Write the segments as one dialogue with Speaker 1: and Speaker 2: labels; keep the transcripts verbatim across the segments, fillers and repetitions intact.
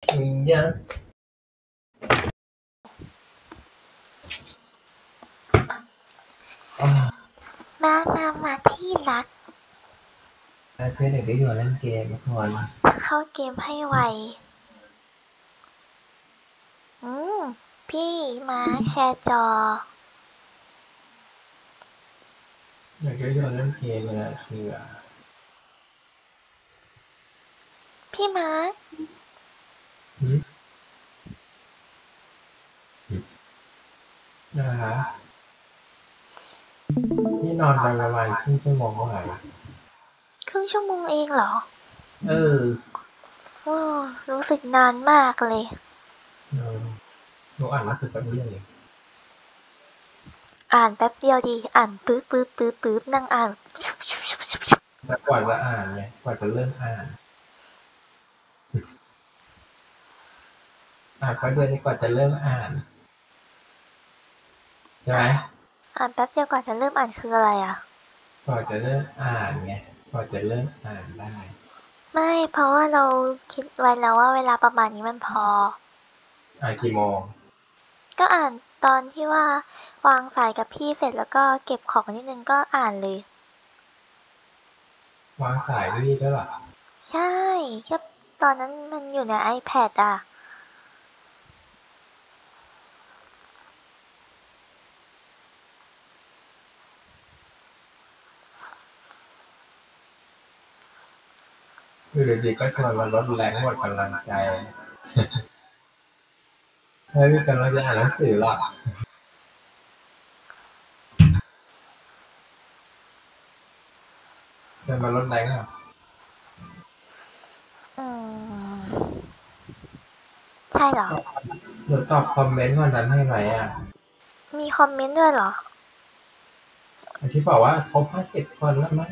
Speaker 1: มีเยอะ
Speaker 2: มามามาที่รัก
Speaker 1: เชื่อเด็กได้อยู่เล่นเกมทุกวัน
Speaker 2: เข้าเกมให้ไวอืมพี่มาแชร์จอ
Speaker 1: เด็กได้อยู่เล่นเกมนะคือ
Speaker 2: พี่มาร์ค
Speaker 1: นะคะพี่นอนไปประมาณครึ่งชั่วโมงเท่าไหร่
Speaker 2: ครึ่งชั่วโมงเองเหรอ
Speaker 1: เออ
Speaker 2: โอ้รู้สึกนานมากเลย
Speaker 1: หนูอ่านหนังสือแบบนี้เลย
Speaker 2: อ่านแป๊บเดียวดีอ่านปื๊บปื๊บปื๊บปื๊บนั่งอ่าน
Speaker 1: แต่กว่าจะอ่านไงกว่าจะเริ่มอ่านอ่านไปด้วยนี่กว่าจะเริ่มอ่านใช่ไหม
Speaker 2: อ่านแป๊บเดียวก่อนจะเริ่มอ่านคืออะไรอ่ะ
Speaker 1: กว่าจะเริ่มอ่านไงกว่าจะเริ่มอ่านได้
Speaker 2: ไม่เพราะว่าเราคิดไว้แล้วว่าเวลาประมาณนี้มันพอ
Speaker 1: อ่านกี่โมง
Speaker 2: ก็อ่านตอนที่ว่าวางสายกับพี่เสร็จแล้วก็เก็บของนิดนึงก็อ่านเลยว
Speaker 1: างสายพี่ด้วยหรอ
Speaker 2: ใช่ก็ตอนนั้นมันอยู่ใน iPad อ่ะ
Speaker 1: อยู่ดีๆก็ชวนมาลดแรงหมดกำลังใจเฮ้ยพี่กำลังจะอ่านหนังสือหรอชวนมาลดแรงหรอ
Speaker 2: อืมใช่เหรอ
Speaker 1: หนูตอบคอมเมนต์วันนั้นให้ไหมอ่ะ
Speaker 2: มีคอมเมนต์ด้วยเหรอ
Speaker 1: ที่บอกว่าครบห้าสิบคนแล้วมั้ง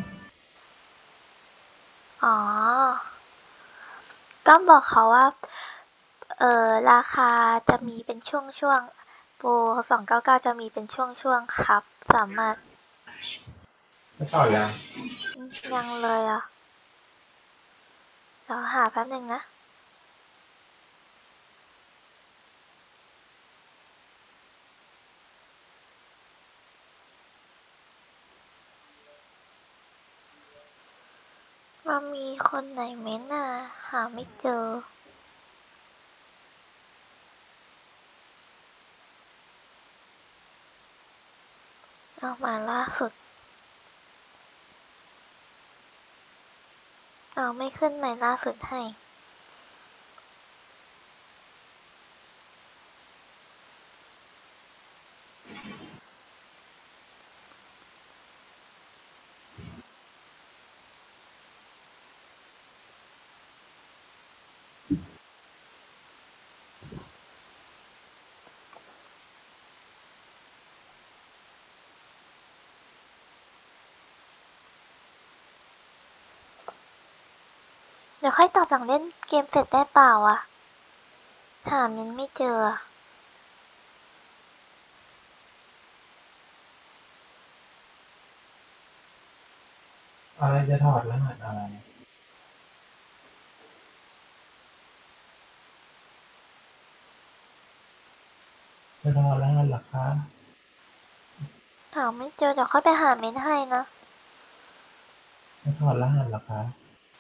Speaker 2: อ๋อก็บอกเขาว่าเออราคาจะมีเป็นช่วงๆโปรสองเก้าเก้าจะมีเป็นช่วงๆครับสามารถ
Speaker 1: ไม่ต่อยัง
Speaker 2: ยังเลยอ่ะเดี๋ยวหาแป๊บนึงนะว่ามีคนไหนเม้นต์อ่ะหาไม่เจอเอามาล่าสุดเอาไม่ขึ้นใหม่ล่าสุดให้เดี๋ยวค่อยตอบหลังเล่นเกมเสร็จได้เปล่าอ่ะหาเม้นต์ไม่เจอ
Speaker 1: อะไรจะถอดรหัสอะไรจะถอดรหัสหรอคะ
Speaker 2: หาไม่เจอเดี๋ยวค่อยไปหาเม้นต์ให้นะ
Speaker 1: จะถอดรหัสหรอคะ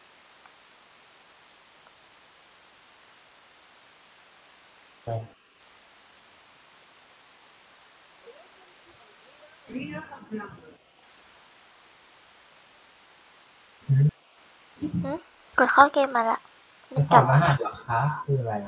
Speaker 2: กดเข้าเกมมาละ
Speaker 1: จะถอดรหัสหรอคะคืออะไร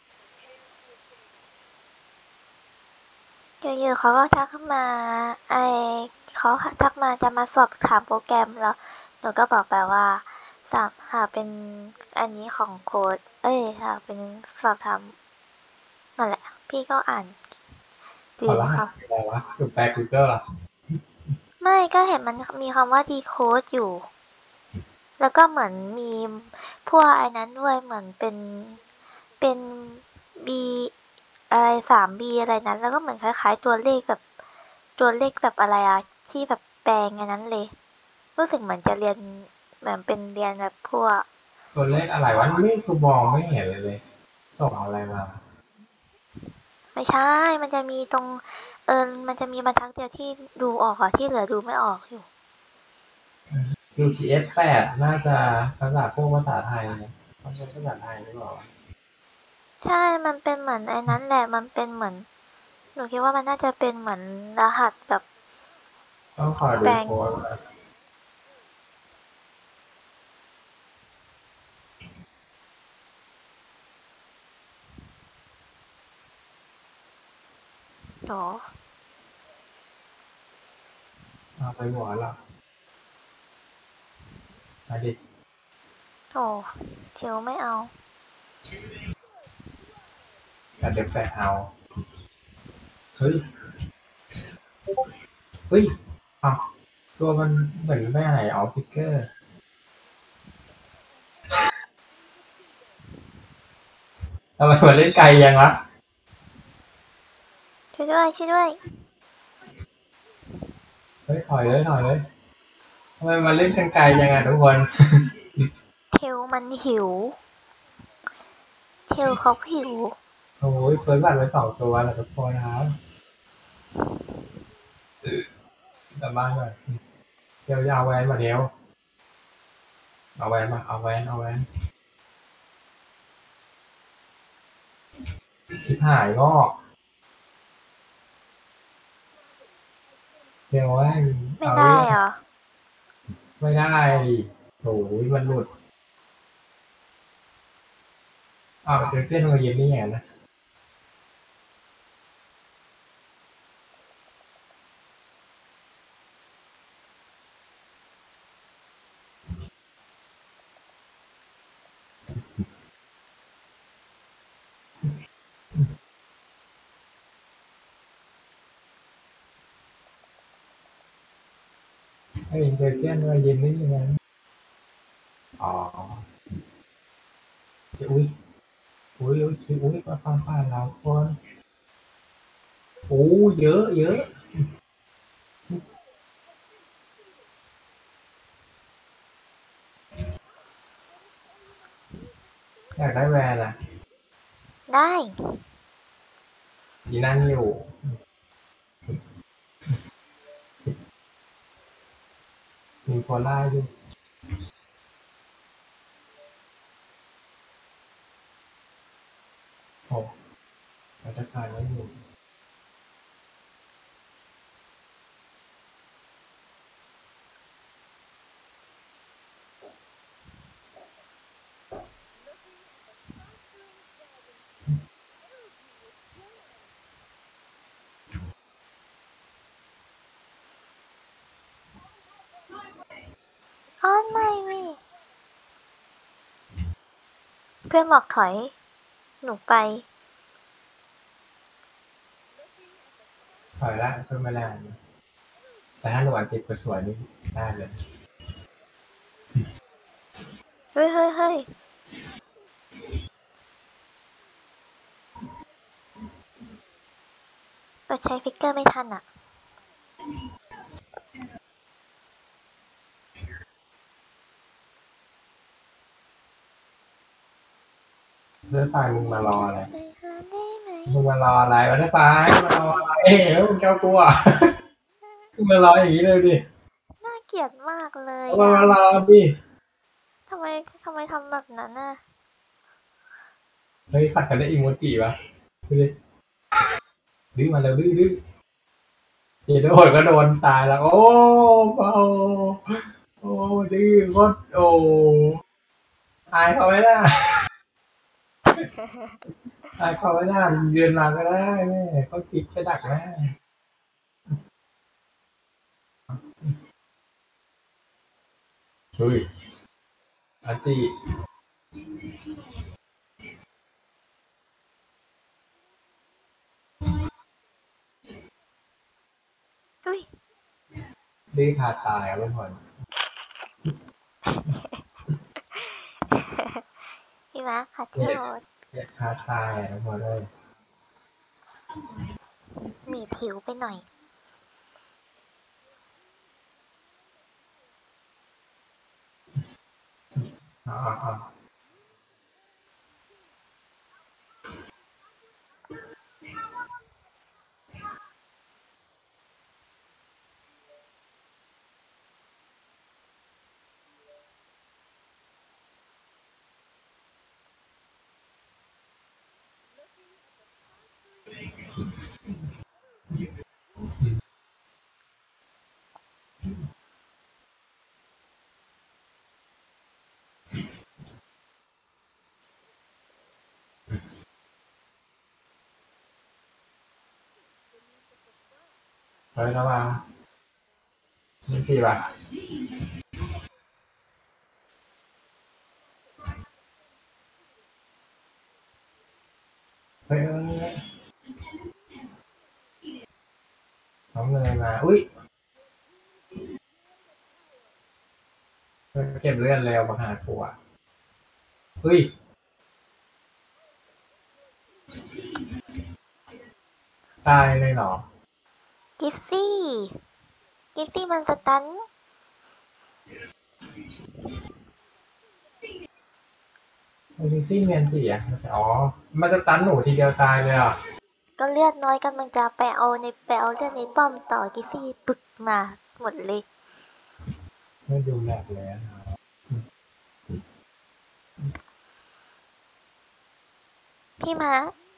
Speaker 2: อยู่ๆเขาก็ทักมาไอเขาทักมาจะมาสอบถามโปรแกรมแล้วหนูก็บอกไปว่าสามหาเป็นอันนี้ของโค้ดเอ้ยหาเป็นสอบถามนั่นแหละพี่ก็อ่าน
Speaker 1: ถอดรหัสอะไรวะอยู่แปล Google หรอ
Speaker 2: ไม่ก็เห็นมันมีคำว่าดีโค้ดอยู่แล้วก็เหมือนมีพวกไอ้นั้นด้วยเหมือนเป็นเป็น B อะไรสาม B อะไรนั้นแล้วก็เหมือนคล้ายๆตัวเลขแบบตัวเลขแบบอะไรอะที่แบบแปลงอันนั้นเลยรู้สึกเหมือนจะเรียนเหมือนเป็นเรียนแบบพวก
Speaker 1: ตัวเลขอะไรวะไม่คือมองไม่เห็นเลยเลยส่งอะไรมา
Speaker 2: ไม่ใช่ มันจะมีตรง เออมันจะมีบรรทัดเดียวที่ดูออกอะที่เหลือดูไม่ออกอยู่
Speaker 1: ยู ที เอส แปดน่าจะภาษาพวกภาษาไทยเนี่ยมันเป็นภาษาไทยหรือเปล่า
Speaker 2: ใช่ มันเป็นเหมือนไอ้นั้นแหละ มันเป็นเหมือน หนูคิดว่ามันน่าจะเป็นเหมือนรหัสแบบ
Speaker 1: ต้องคอยดู
Speaker 2: แปลง
Speaker 1: โค้ดนะ
Speaker 2: หรอ
Speaker 1: เอาไปหัวหรอมาดิ
Speaker 2: โอ้เชียวไม่เอา
Speaker 1: แต่เดี๋ยวแปะเอาเฮ้ยเฮ้ยอ้าวตัวมันเหมือนแม่ไหนเอาพิกเกอร์ทำไมมันเล่นไกลยังวะ
Speaker 2: ช่วยด้วย ช่วยด้วย
Speaker 1: เฮ้ยถอยเลยถอยเลยทำไมมันเล่นกันไกลยังไงทุกคน
Speaker 2: เทลมันหิว เทลเขาหิว
Speaker 1: โอ้ยเฟิร์สบัตรไปสองตัวแล้วทุกคนครับกลับบ้านก่อนเดี๋ยวยาวแวนมาเดี๋ยวเอาแวนมาเอาแวนเอาแวนชิบหายงอกเดี๋ยวแว่น
Speaker 2: ไม่
Speaker 1: เอา
Speaker 2: ได้
Speaker 1: เรื่อง
Speaker 2: เหรอ
Speaker 1: ไม่ได้ดิโอ้ยมันหลุดอ้าวเจอเส้นมาเย็นนี่ไงนะไอ้เจอเส้นมาเย็นนี่ยังไงอ๋ออุ้ยอุ้ยอุ้ยอุ้ยมาฟังผ่านเราคนโอ้เยอะเยอะอยากได้แวนอ่ะ
Speaker 2: ได้
Speaker 1: ยีนั่นอยู่มีโฟล่าอยู่โอ้เราจะขายแล้วอยู่
Speaker 2: อ้อนไม่มีเพื่อนบอกถอย หนูไป
Speaker 1: ถอยละเพิ่มมาแล้วแต่ถ้าหนูอันติดก็สวยนี่ได้เลย
Speaker 2: เฮ้ยเฮ้ยเฮ้ยเราใช้ฟิกเกอร์ไม่ทันอ่ะ
Speaker 1: เลือดไฟมึงมารออะไร
Speaker 2: ไปหาได้ไหม
Speaker 1: มึงมารออะไรวะเลือดไฟมารออะไรเอ๊ะมึงเจ้าตัวมึงมารออย่างนี้เลยดิ
Speaker 2: น่าเกลียดมากเลย
Speaker 1: มึง
Speaker 2: อ่ะ
Speaker 1: มารอดิ
Speaker 2: ทำไมทำไมทำแบบนั้นน่ะ
Speaker 1: เฮ้ยขัดกันได้อีโมจิวะดูดิดื้อมาแล้วดื้อดื้อเดี๋ยวโดนก็โดนตายแล้วโอ้เบาโอ้ดื้อโคตรโอ้อายเขาไหมล่ะอายเขาไหมล่ะเดินมาก็ได้แม่เขาฟิกจะดักหน้าเฮ้ยอาร์ตี้
Speaker 2: อุ้ย
Speaker 1: ดื้อพาตายอ่ะเพื่อน
Speaker 2: พี่มาร์คขอโทษ
Speaker 1: เจ็บพาตายอ่ะพอเลย
Speaker 2: หมีผิวไปหน่อย
Speaker 1: อ๋ออ๋อเฮ้ยแล้วมานี่ตีป่ะเฮ้ยเฮ้ยน้องเนยมาอุ้ยเก็บเลือดเร็วมาหาผัวเฮ้ยตายเลยเหรอ
Speaker 2: กิฟซี่กิฟซี่มันสตัน
Speaker 1: ไอ้ลิซี่เมียนตีอ่ะอ๋อมันจะตันหนูทีเดียวตายเลยอ่ะ
Speaker 2: ก็เลือดน้อยกำลังจะไปเอาในไปเอาเลือดในป้อมต่อกิฟซี่ปึกมาหมดเลย
Speaker 1: ไม่ดูแลกเลยนะ
Speaker 2: พี่มา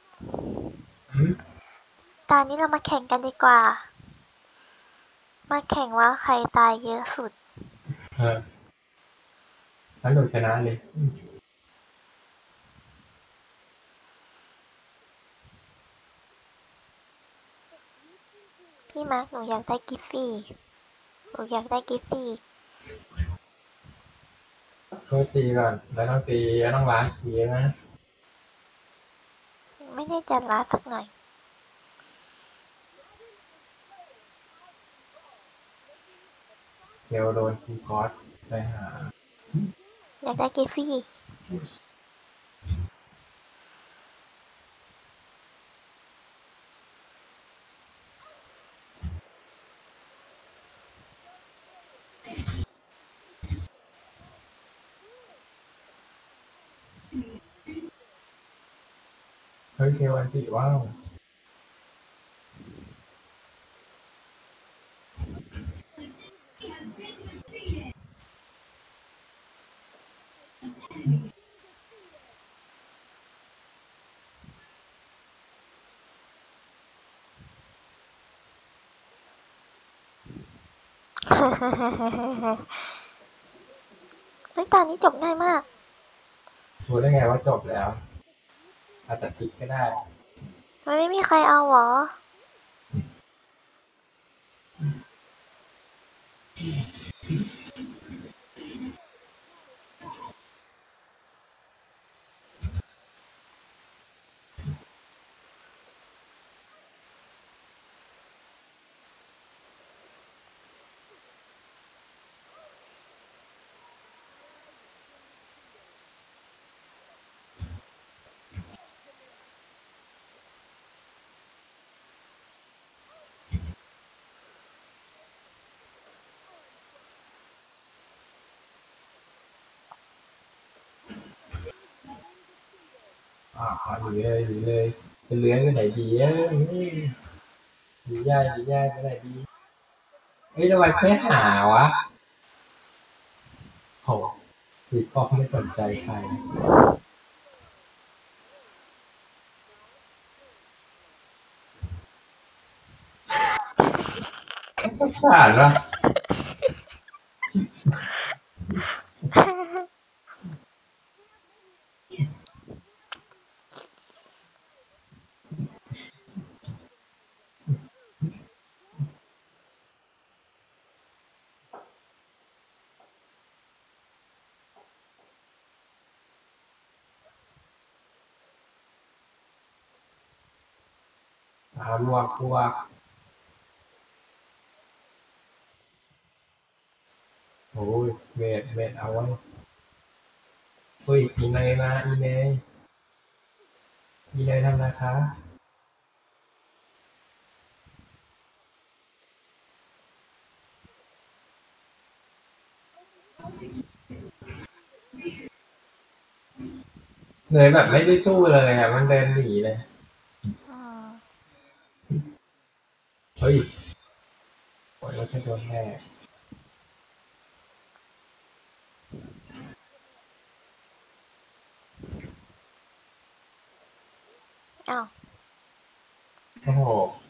Speaker 2: ตอนนี้เรามาแข่งกันดีกว่ามาแข่งว่าใครตายเยอะสุด
Speaker 1: เออแล้วหนูชนะเลย
Speaker 2: พี่มาร์คหนูอยากได้กิฟฟี่หนูอยากได้กิฟฟี่
Speaker 1: ก็ตีก่อนแล้วต้องตีแล้วต้องล้างคีนะ
Speaker 2: ไม่ได้จัดร้านสักหน่อย
Speaker 1: เดี๋ยวโดนคีคอสไปหา
Speaker 2: อยากได้กิฟฟี่
Speaker 1: เฮ้ยเทวันติว้าว
Speaker 2: เฮ้ยตอนนี้จบง่ายมาก
Speaker 1: รู้ได้ไงว่าจบแล้วอาจจะติดก็ได้
Speaker 2: มันไม่มีใครเอาหรอ
Speaker 1: อ่าหนีเลยหนีเลยจะเลื้อยไปไหนดีเอ้ยหนีย่ายหนีย่ายไปไหนดีเอ้ยทำไมไม่หาวะโหคือพ่อเขาไม่สนใจใครก็ขาดวะอาบวกบวกโอ้ยเวทเวทเอาไว้เฮ้ยอีเนยมาอีเนยอีเนยทำอะไรคะเลยแบบไม่ได้สู้เลยอ่ะมันเดินหนีเลยเฮ้ยโอ้ยเราจะโดนแน่
Speaker 2: อ้าว
Speaker 1: โอ้โห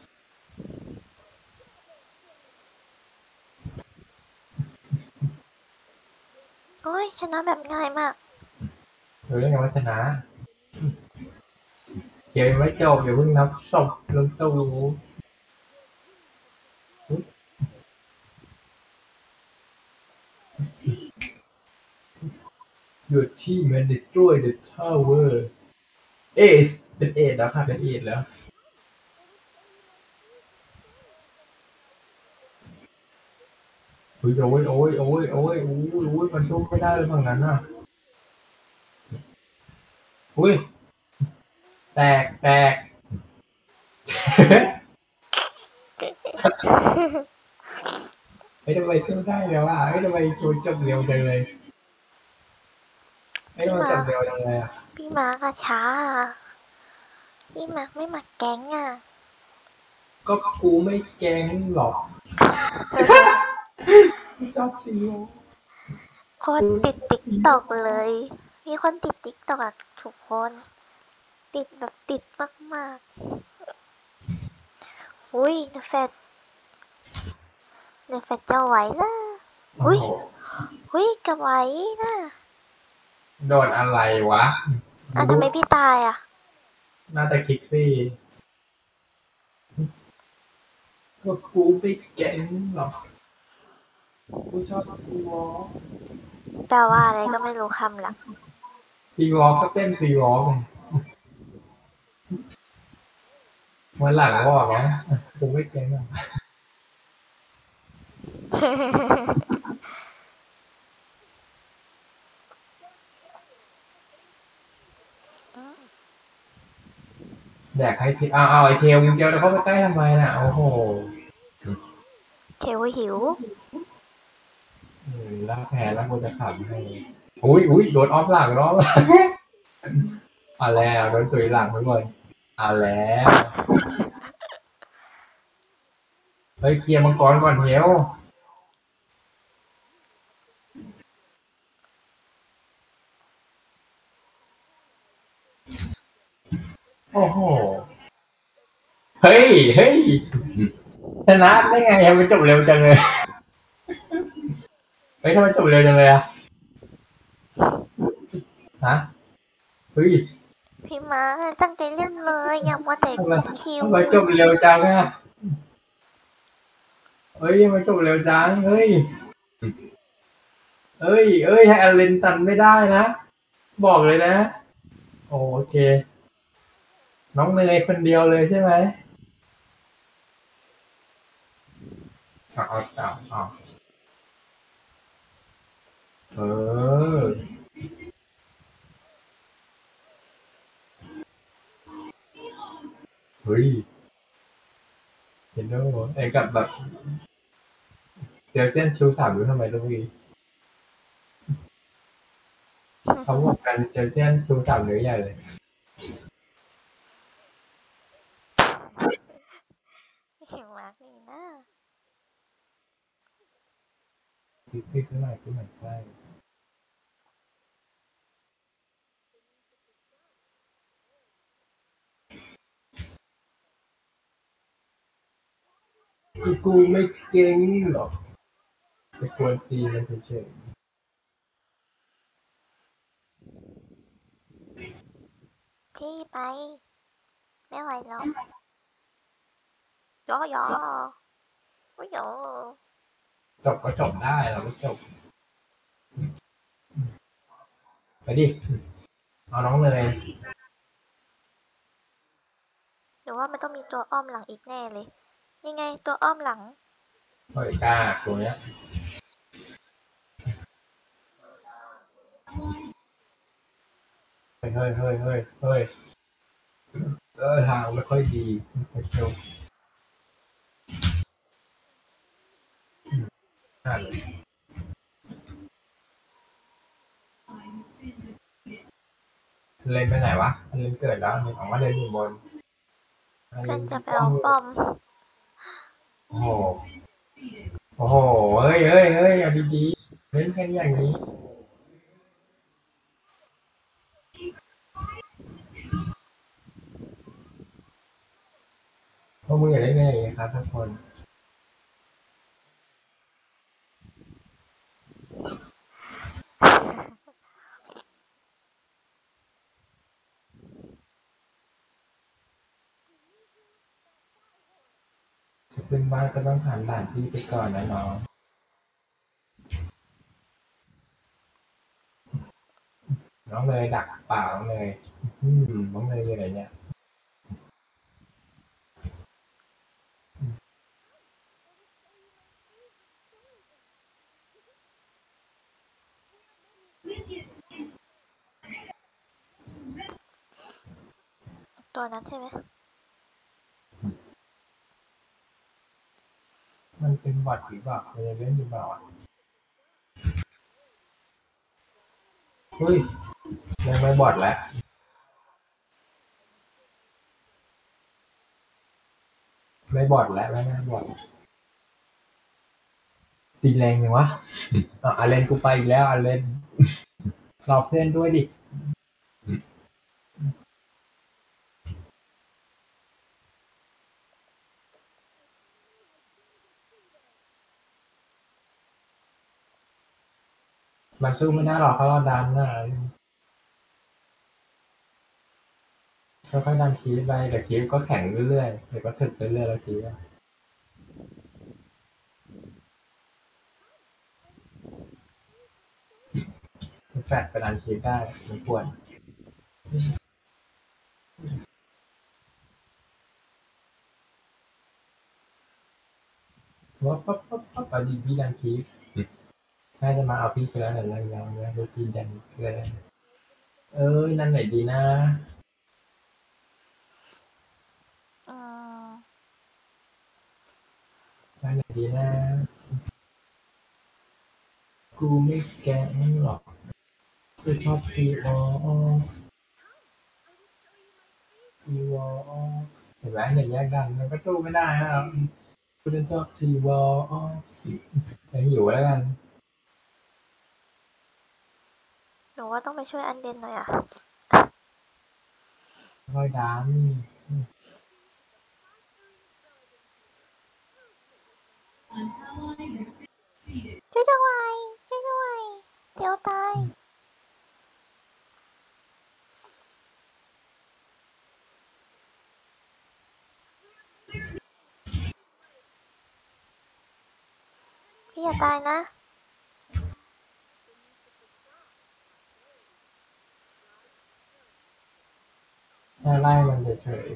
Speaker 2: โอ้ยชนะแบบง่ายมาก
Speaker 1: รู้ได้ไงว่าชนะเกมไม่จบอย่าเพิ่งนับศพลงตู้ Your team has destroyed the tower เอสเป็นเอสแล้วค่ะเป็นเอสแล้วโอ้ยโอ้ยโอ้ยโอ้ยโอ้ยโอ้ยโอ้ยมันสู้ไม่ได้เลยฝั่งนั้นน่ะอุ้ยแตกแตกไม่ทำไมสู้ได้แล้วอ่ะไม่ทำไมโจจบเร็วจังเลยไม่ทำไมจบเร็วจังเลยอ่ะ
Speaker 2: พี่มาร์กอะช้าอะพี่มาร์กไม่มาแก๊งอะ
Speaker 1: ก็กูไม่แกล้งหรอกชอบซีโร่
Speaker 2: คนติดติ๊กตอกเลย มีคนติดติ๊กตอกอะทุกคน ติดแบบติดมากๆอุ้ยเดอะแฟตเดอะแฟตจะไหวล่ะอุ้ยอุ้ยกับไหวนะ
Speaker 1: โดนอะไรวะ
Speaker 2: อ่ะทำไมพี่ตายอ่ะ
Speaker 1: น่าจะคิกซี่ก็กูไม่แกล้งหรอกกูชอบซีวอล
Speaker 2: แปลว่าอะไรก็ไม่รู้คำหลัก
Speaker 1: ซีวอลก็เต้นซีวอลวันหลังบอกนะกูไม่แกล้งหรอกอยากให้ทีเอาเอาไอเทลมึงเดียวแล้วเข้าไปใกล้ทำไมน่ะโอ้โห
Speaker 2: เทวหิว
Speaker 1: แล้วแพ้แล้วกูจะขับให้อุ้ยอุ้ยโดนออฟหลังรอบเอาแล้วโดนตุยหลังไปก่อนเอาแล้วเฮ้ยเคลียร์มังกรก่อนเฮียวโอ้โหเฮ้ยเฮ้ยชนะได้ไงทำไมจบเร็วจังเลยเฮ้ยทำไมจบเร็วจังเลยอะฮะเฮ้ย
Speaker 2: พี่มาร์คตั้งใจเล่นเลยอย่ามัวแต่
Speaker 1: ทำไม
Speaker 2: คิว
Speaker 1: ทำไมจบเร็วจังอะเฮ้ยทำไมจบเร็วจังเฮ้ยเอ้ยเอ้ยให้อเลนตันไม่ได้นะ บอกเลยนะ โอเค น้องเนยคนเดียวเลยใช่ไหมเอาเอาเอาเอาเออ เฮ้ยเห็นแล้วไอ้กับแบบเดี๋ยวเส้นชูสามรู้ทำไมลูกพี่เขาบอกกันเจอเส้นชูสามเนื้อใหญ่เลย
Speaker 2: พี่มาร์คนี่นะ
Speaker 1: ซิซี่ซื้อหน่อยซื้อหน่อยใช่คือกูไม่เก่งหรอกจะควรตีมันเฉย
Speaker 2: พี่ไปไม่ไหวหรอกย่อย่อโอ้ยโย
Speaker 1: ๆจบก็จบได้เราก็จบไปดิเอาน้องเลย
Speaker 2: หรือว่ามันต้องมีตัวอ้อมหลังอีกแน่เลยยังไงตัวอ้อมหลัง
Speaker 1: เฮ้ยกล้าตัวเนี้ยเฮ้ยเฮ้ยเฮ้ยเฮ้ยเฮ้ยเออทางไม่ค่อยดีไม่เที่ยวอ่านเลนไปไหนวะเลนเกิดแล้วออกมาเลนอยู่บน
Speaker 2: เพื่อนจะไปเอาป้อม
Speaker 1: โอ้โหโอ้โหเฮ้ยเฮ้ยเฮ้ยเอาดีๆเล่นแค่นี้อย่างนี้พวกมึงอย่าเล่นอย่างนี้ครับทุกคนจะขึ้นบ้านก็ต้องผ่านด่านที่ไปก่อนนะน้องน้องเลยดักเปล่าน้องเลยอืมน้องเลยอยู่ไหนเนี่ย
Speaker 2: ตัวนั้นใช่ไหม
Speaker 1: มันเป็นบอทหรือเปล่ามันจะเล่นหรือเปล่าเฮ้ยยังไม่บอทแล้วไม่บอทแล้วไม่น่าบอทตีแรงยังวะอ่ะอาเลนกูไปอีกแล้วอาเลนรอเพื่อนด้วยดิมันสู้ไม่ได้หรอกเขาเราดันนะค่อยๆดันคีบไปแต่คีบก็แข็งเรื่อยๆเดี๋ยวก็ถึกเรื่อยๆแล้วคีบแฟดไปดันคีบได้ไม่ควรว่าปั๊บปั๊บปั๊บเอาดีพี่ดันคีบน่าจะมาเอาพี่คือแล้วหนึ่งยังยังยังดูพี่ดันเลยเอ้ยนั่นไหนดีนะ
Speaker 2: อืม
Speaker 1: นั่นไหนดีนะกูไม่แกะมึงหรอกกูชอบทีวอทีวอเห็นไหมเนี่ยแยกดันมันก็สู้ไม่ได้นะครับกูจะชอบทีวอไปหิวแล้วกัน
Speaker 2: หนูว่าต้องไปช่วยอันเดนหน่อยอ่ะ
Speaker 1: ค่อยดัน
Speaker 2: ช่วยด้วยช่วยด้วยเดี๋ยวตายพี่อย่าตายนะ
Speaker 1: แค่ไล่มันเฉย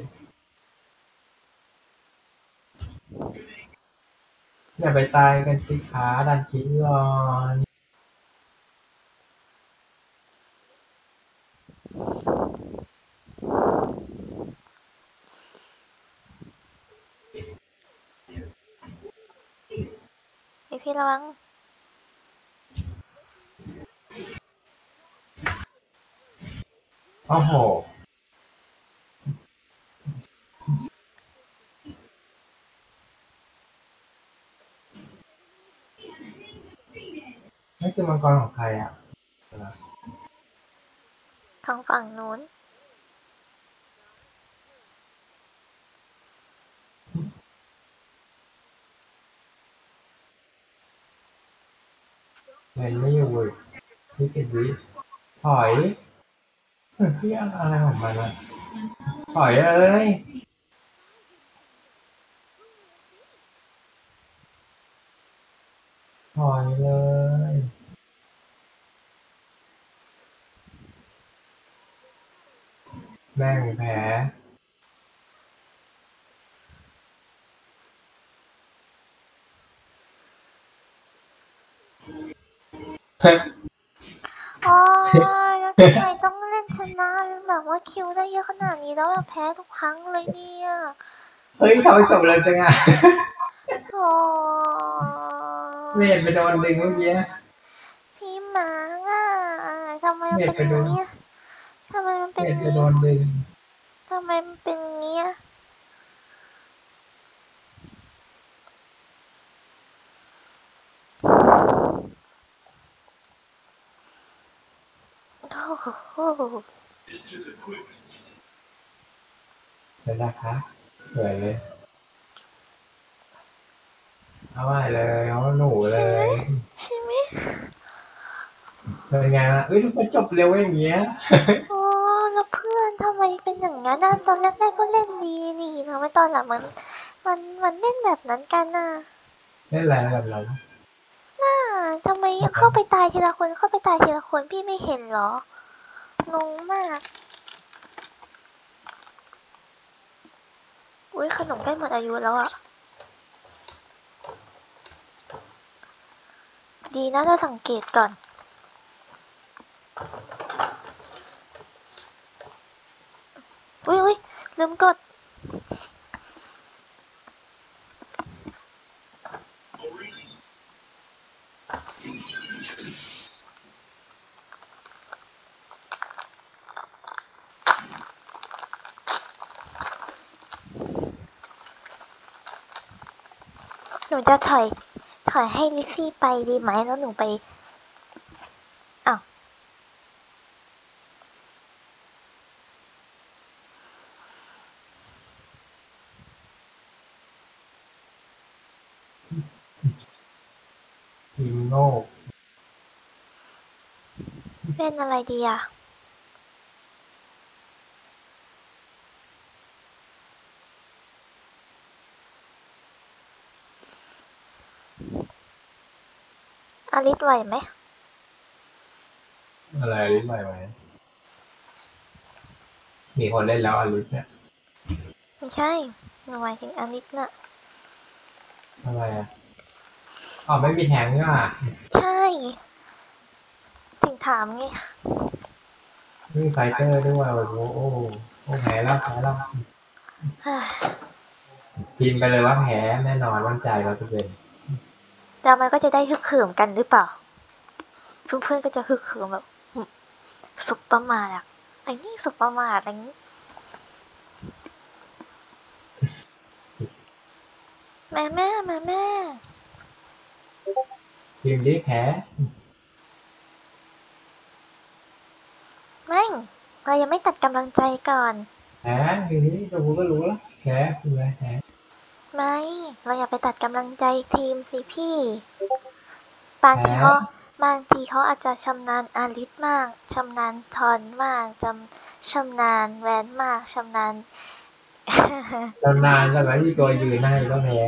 Speaker 1: ๆอย่าไปตายกันสิขาดันคิดก่อน
Speaker 2: พี่พี่ระวัง
Speaker 1: โอ้โหนี่คือมังกรของใครอ่ะ
Speaker 2: ทางฝั่งนู้น
Speaker 1: เล่นไม่อยู่พี่กิดวิถอยเฮ้ยพี่อะไรของมันอ่ะถอยเลยถอยเลยแม่งแพ้
Speaker 2: โอ้ยแล้วทำไมต้องเล่นชนะแบบว่าคิวได้เยอะขนาดนี้แล้วแบบแพ้ทุกครั้งเลยเนี่ย
Speaker 1: เฮ้ยเขาไปจบเลยจังอ่ะ
Speaker 2: โอ้
Speaker 1: เมดไปโดนดึงเมื่อกี้
Speaker 2: พี่หมาอ่ะทำไมมันเป็นอย่างนี้ทำไมมันมันเป็น
Speaker 1: เอ็ด
Speaker 2: อย่าง
Speaker 1: จะโด
Speaker 2: นี้
Speaker 1: นดึง
Speaker 2: ทำไมมันเป็นอย่างนี้อะโอ้โห
Speaker 1: เลยนะคะสวยเลยเอาไว้เลยเอาหนูเล
Speaker 2: ใช่ไหม
Speaker 1: ย
Speaker 2: ใช่ไหม
Speaker 1: เป็นไงล่ะเอ้ยมันจบเร็วอย่างเงี้ย
Speaker 2: โอ้แล้วเพื่อนทำไมเป็นอย่างนั้นน่ะตอนแรกๆก็เล่นดีนี่ทำไมตอนหลังมันมันมันเล่นแบบนั้นกันน่ะ
Speaker 1: เล่นอะไรแบบนั้น
Speaker 2: น่าทำไมเข้าไปตายทีละคนเข้าไปตายทีละคนพี่ไม่เห็นเหรองงมากอุ้ยขนมใกล้หมดอายุแล้วอะดีนะเราสังเกตก่อนอุ้ยอุ้ยลืมกดหนูจะถอยถอยให้ลิซซี่ไปดีไหมแล้วหนูไปอ้าว
Speaker 1: ทีมโง่
Speaker 2: เล่นอะไรดีอะอลิสไหวไหม
Speaker 1: อะไรอลิสใหม่ไหมมีคนเล่นแล้วอลิสเนี่ย
Speaker 2: ไม่ใช่หนูหมายถึงอลิสน่ะ
Speaker 1: ทำไมอ่ะอ๋อไม่มีแทงนี่หว่า
Speaker 2: ใช่ถึงถามไง
Speaker 1: ไม่มีไฟเตอร์ด้วยโอ้โหโอ้โหโอ้แพ้แล้วแพ้แล้ว
Speaker 2: เฮ้ย
Speaker 1: พิมพ์ไปเลยว่าแพ้แน่นอนมั่นใจร้อยเปอร์เซ็นต์
Speaker 2: แล้วมันก็จะได้ฮึกเหิมกันหรือเปล่าเพื่อนๆก็จะฮึกเหิมแบบสุดประมาทอะไอ้นี่สุดประมาทอะไรนี้แม่แม่แม่แม่
Speaker 1: พิมพ์ดิแพ้
Speaker 2: ไม่เรายังไม่ตัดกำลังใจก่อน
Speaker 1: แพ้ทีนี้ดูก็รู้แล้วแพ้คืออะไรแพ้
Speaker 2: ไม่เราอย่าไปตัดกำลังใจทีมสิพี่บาง
Speaker 1: แพ้
Speaker 2: ทีเขาบางทีเขาอาจจะชำนาญอาริสมากชำนาญทอนมากจำชำนาญแวนมากชำนาญ
Speaker 1: ตำนานแต่ไม่มีตัวยืนให้ก็แพ้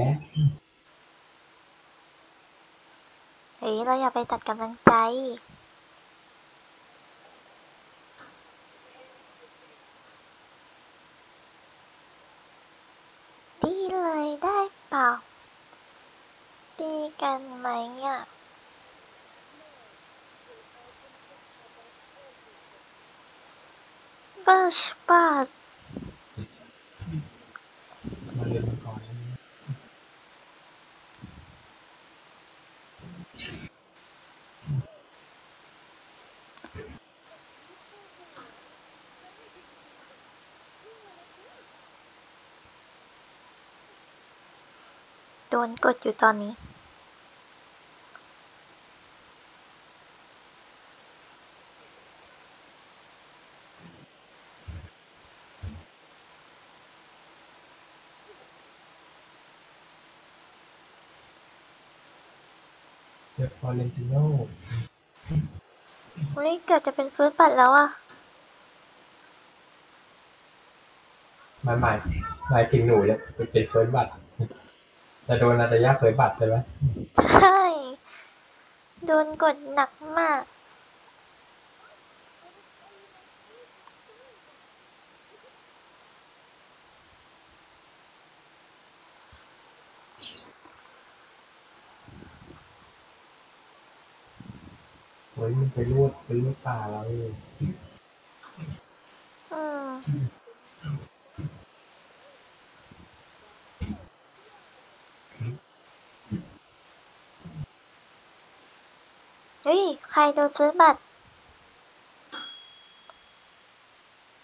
Speaker 2: เฮ้ยเราอย่าไปตัดกำลังใจดีเลยได้เปล่าตีกันไหมอ่ะ First Pass
Speaker 1: มาเรียนมังกร
Speaker 2: โดนกดอยู่ตอนนี้
Speaker 1: เจอฟอร์เรนติโน
Speaker 2: เฮ้ยเกือบจะเป็น First Pass แล้วอ่ะ
Speaker 1: มาใหม่หมายถึงหนูจะเป็นเฟิร์สบัตรจะโดนอาจจะยากเฟิร์สบัตรใช่ไหม
Speaker 2: ใช่ โดนกดหนักมาก
Speaker 1: โอ้ยมันไปรูดไปรูดป่าเราเลย
Speaker 2: อืมเฮ้ย ใครโดน First Pass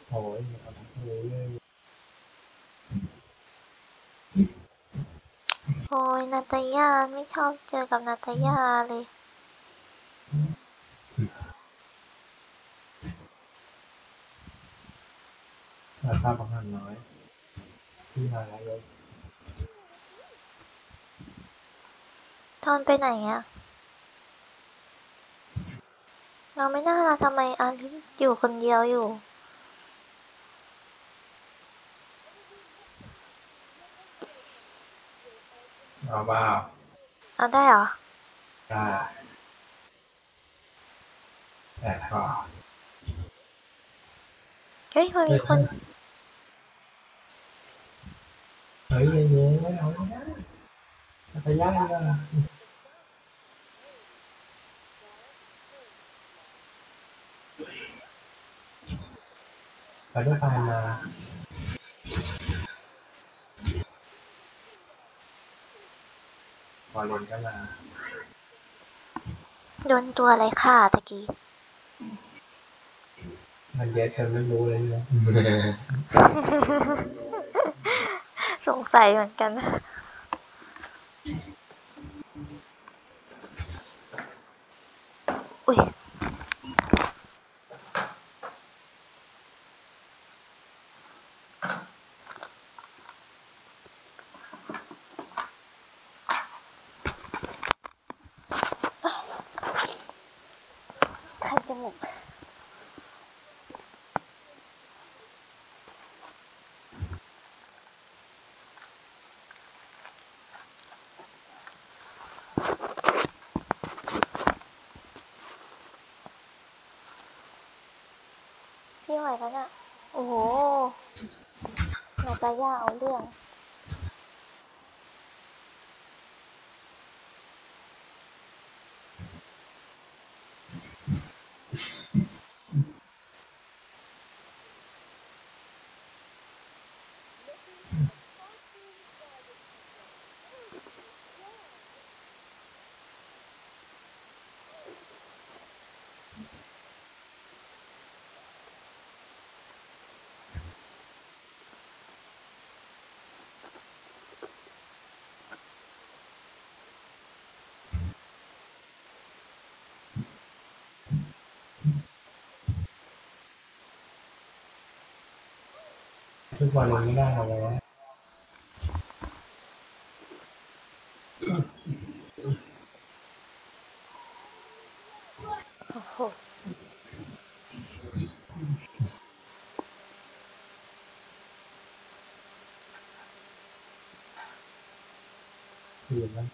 Speaker 1: โอ้ยเอาทั้งเลยเลย
Speaker 2: โอ้ยนาตาย่าไม่ชอบเจอกับนาตาย่าเลย
Speaker 1: ราคาประมาณน้อยที่มาแล้วเลย
Speaker 2: ทอนไปไหนอะเราไม่น่าละทำไมอาลิสอยู่คนเดียวอยู่
Speaker 1: เอาบ้า
Speaker 2: เอาได้เหรอ
Speaker 1: ได้แต่ก็
Speaker 2: เฮ้ยมันมีคน
Speaker 1: เฮ้ยเย็นๆไม่เอาไม่ได้มันจะยากเลยเราได้ไฟมาพอเล่นก็มา
Speaker 2: โดนตัวอะไรฆ่าตะกี้
Speaker 1: มันเยอะจนไม่รู้เลยเนี่ย
Speaker 2: สงสัยเหมือนกันอุ้ยคันจมูกพี่ไหวแล้วน่ะโอ้โหนาตาย่าเอาเรื่อง
Speaker 1: ทุกวันเลยไม่ได้เอาไว้
Speaker 2: โอ้โห
Speaker 1: คือมัน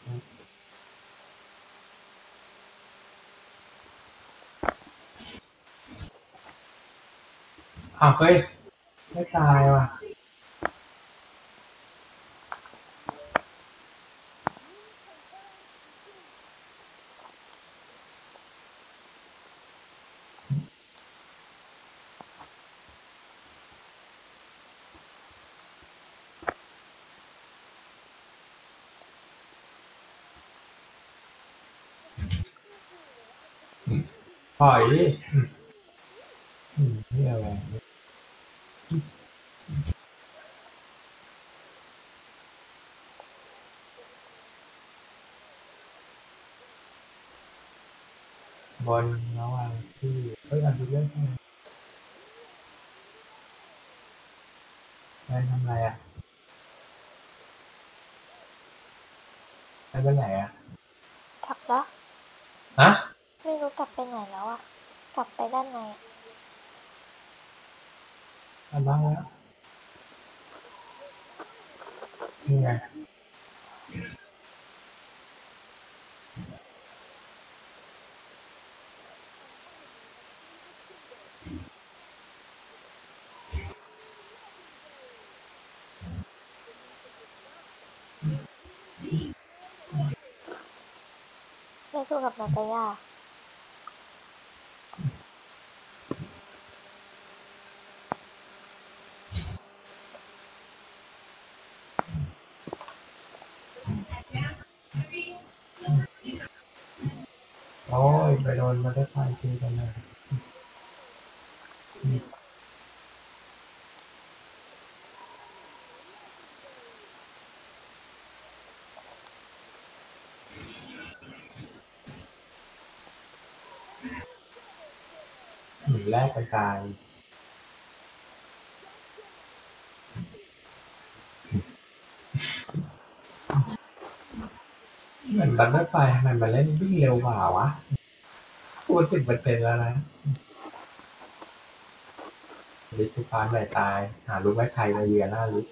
Speaker 1: อ้าวเฮ้ยไม่ตายว่ะปล่อยดิอืมนี่อะไรบอลระหว่างที่เฮ้ยอันดูเรื่องแม่ทำอะไรอ่ะไปไปไหนอ่ะ
Speaker 2: กลับแล้ว
Speaker 1: ฮะ
Speaker 2: ไม่รู้กลับไปไหนแล้วอะกลับไปด้านในอะ
Speaker 1: ทำบ้างแล้วนี่ไง
Speaker 2: ไม่สู้กับนาตาย่า
Speaker 1: โอ้ยไปโดนมาได้ไฟทีกันเลยแรกกันตายเหมือนบัตเตอร์ไฟทำไมมาเล่นวิ่งเร็วกว่าวะพูดสิบเปอร์เซ็นต์แล้วนะลิฟต์ฟ้าไหนตายหารู้ไหมใครมาเยือนหน้าลิฟต์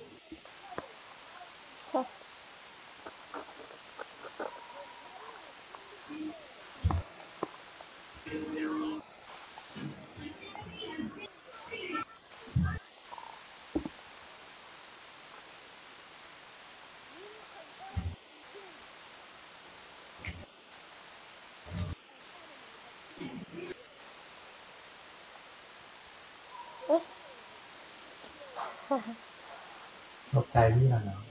Speaker 1: ตกใจพี่แล้วเนาะ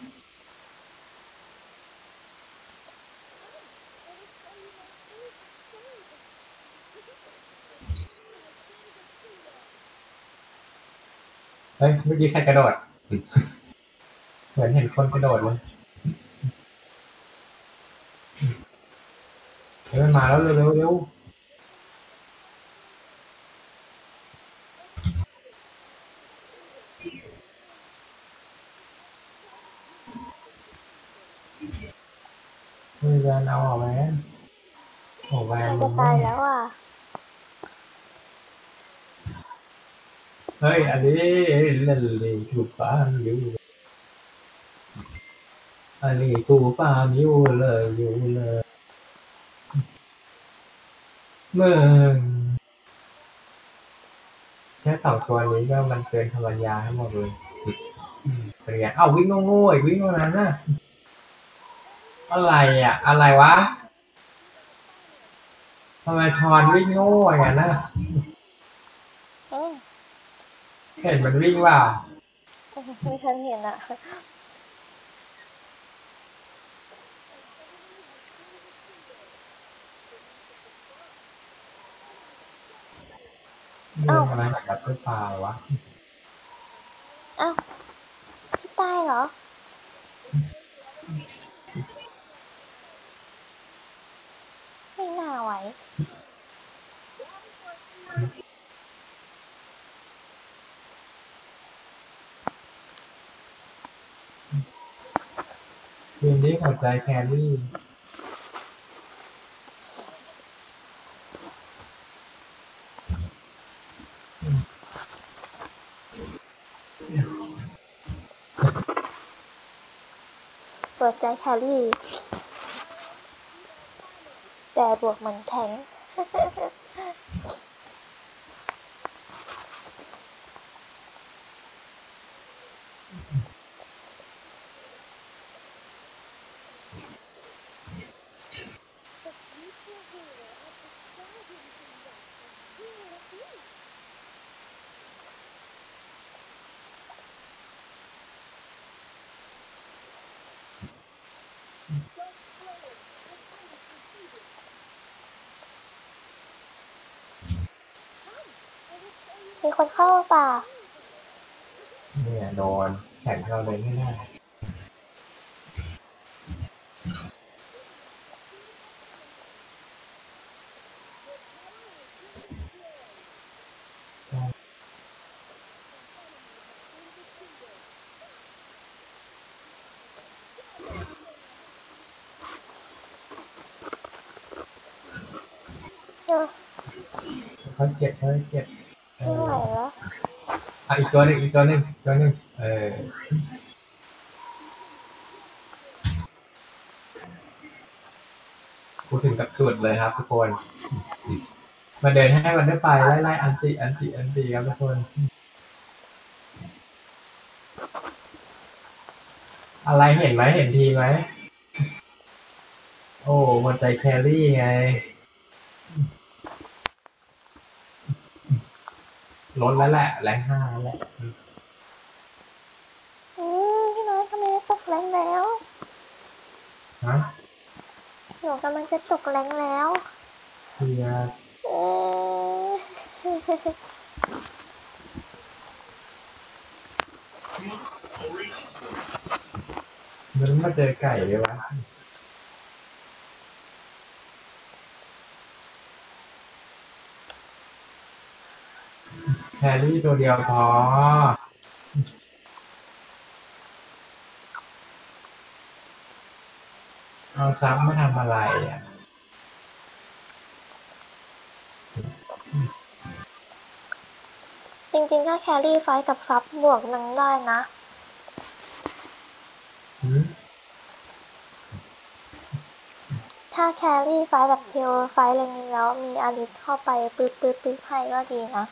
Speaker 1: เฮ้ยเมื่อกี้ใครกระโดดเหมือนเห็นคนกระโดดเลยเฮ้ยมันมาแล้วเร็วเร็วเร็วเฮ้ยแวนเอาออกแวนโอ้แว
Speaker 2: มัน น
Speaker 1: มึ
Speaker 2: จะ
Speaker 1: ง
Speaker 2: ตา
Speaker 1: แม่
Speaker 2: ยแล้วอ่ะ
Speaker 1: เฮ้ยอันนี้เล่นเลยถูกฟาร์มอยู่อันนี้กูฟาร์มอยู่เลยอยู่เลยมึงแค่สองตัวนี้ก็มันเกินธรรมดาทั้งหมดเลยเป็นไงเอ้าวิ่งโง่ๆอีกวิ่งตรงนั้นน่ะอะไรอ่ะอะไรวะทำไมทอนวิ่งโง่อย่างนั้นน่ะ
Speaker 2: อืม
Speaker 1: เห็นมันวิ่งว่า
Speaker 2: ไม่ทันเห็นอ่ะ
Speaker 1: เรื่องอะไรกับเพื่อปลาวะ
Speaker 2: อ้าวพี่ตายเหรอ ไม่น่าไหว
Speaker 1: ทีมนี้หัวใจแครี่
Speaker 2: เปิดใจแครี่ แต่บวกเหมือนแข็ง มีคนเข้าป่า
Speaker 1: เนี่ยโดนแข่งเราเลยไม่ได้
Speaker 2: เออ
Speaker 1: เขาเจ็บเขาเจ็บเอ
Speaker 2: ไม่ไหว
Speaker 1: อ
Speaker 2: แล้ว
Speaker 1: อ่ะอีกตัวหนึ่งอีกตัวหนึ่งตัวหนึ่งเออพูดถึงกับจุดเลยครับทุกคนมาเดินให้วันเดอร์ไฟไล่ไล่อันติอันติอันติครับทุกคนอะไรเห็นไหมเห็นทีไหมโอ้หัวใจแครี่ไงลดแล้วแหละแรงห้าแล้วแหละ
Speaker 2: อืมพี่น้อยทำไมตกแรงแล้ว
Speaker 1: ฮะ
Speaker 2: หนูกำลังจะตกแรงแล้ว
Speaker 1: เพีย
Speaker 2: อืม
Speaker 1: มันมาเจอไก่เลยวะแครี่ตัวเดียวพอเอาซับมาทำอะไรอ่ะ
Speaker 2: จริงๆถ้าแครี่ไฟท์กับซับบวกหนึ่งได้นะ
Speaker 1: หืม
Speaker 2: ถ้าแครี่ไฟท์แบบเทลไฟท์อะไรนี้แล้วมีอาริสเข้าไปปึ๊บปึ๊บปึ๊บให้ก็ดีนะ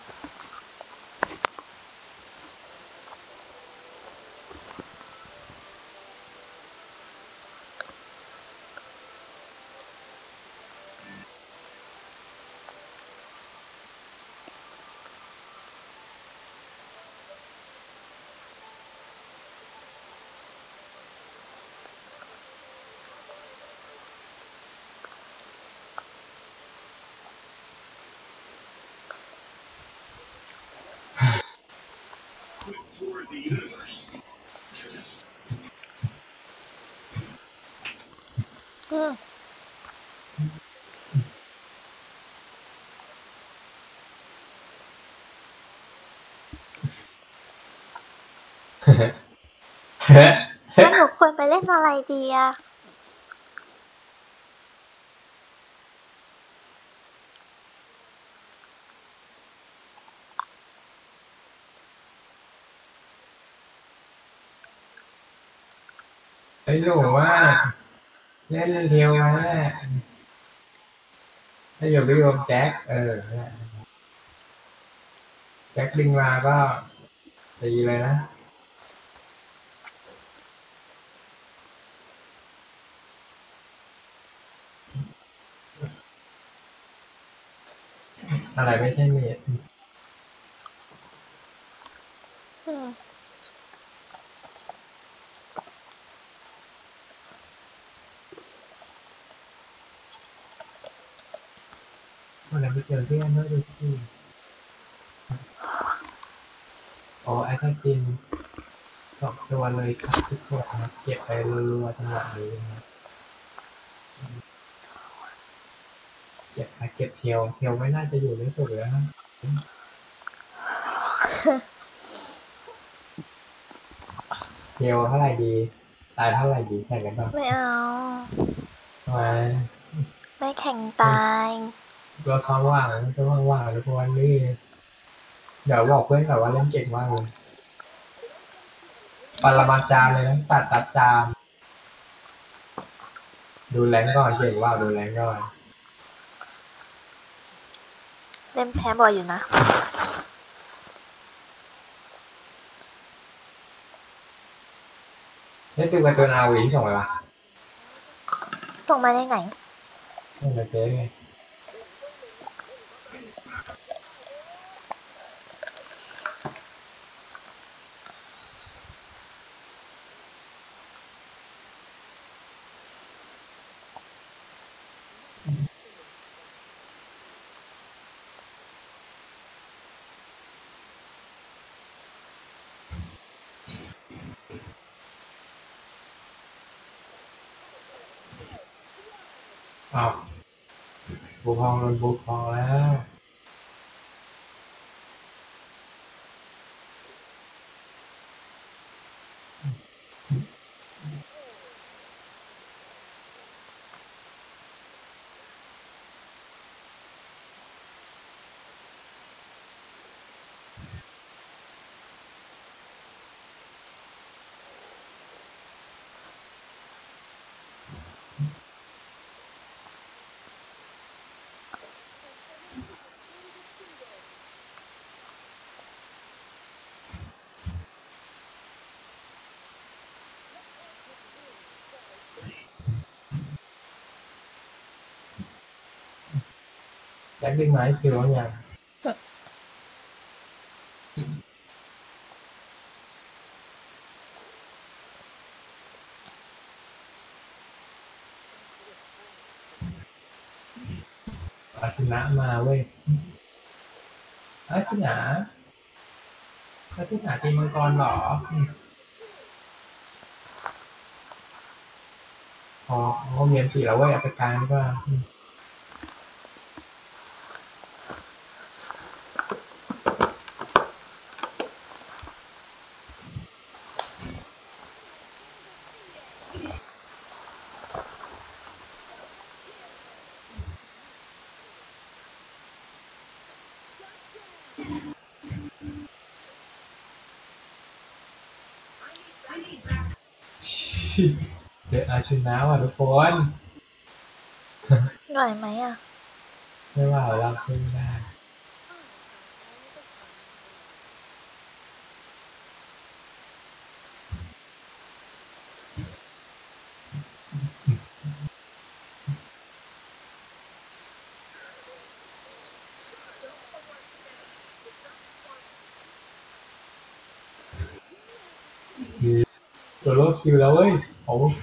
Speaker 2: อืม แล้วหนูควรไปเล่นอะไรดีอะ
Speaker 1: ไอ้หนูว่าเล่นเทลมาแน่ถ้าอยู่ไปโยมแจ็คเออแจ็คดึงมาก็ตีเลยนะอะไรไม่ใช่เมด
Speaker 2: อืม
Speaker 1: วันนั้นไปเจอเพื่อนเมื่อดูที่โอ้ไอ้ท่าจินสองตัวเลยครับทุกคนนะเก็บไปรัวๆจังหวะนี้นะเก็บไปเก็บเทลเทลไม่น่าจะอยู่ในสุดแล้วนะเทลเท่าไหร่ดีตายเท่าไหร่ดีแข่งกันบ้าง
Speaker 2: ไม่เอา
Speaker 1: ทำไม
Speaker 2: ไม่แข่งตาย
Speaker 1: ก็เขาว่างก็ว่างๆทุกวันนี้เดี๋ยวบอกเพื่อนก่อนว่าเล่นเก่งมากเลยปรมาจารย์เลยนะตัดตัดจามดูแรงก่อนเก่งว่าดูแรงก่อน
Speaker 2: เล่นแพ้บ่อยอยู่นะ
Speaker 1: นี่ดูการ์ตูนอาวีส่งไปปะ
Speaker 2: ส่งมาได้ไหน
Speaker 1: ส่งไปเจ๊ไงอ้าวบูพองโดนบูพองแล้วแจ็คดึงไม้คิวแล้วยังอาสนะมาเว้ยอาสนะอาสนะตีมังกรเหรอพอเขาเมียนตีแล้วเว้ยเอาไปกลางดีกว่าเจออาชินะว่ะทุกคน
Speaker 2: ไหวไหมอ่ะ
Speaker 1: ไม่ไหวแล้วขึ้นไม่ได้ตัวโลกคิวแล้วเว้ยโอ้ใช่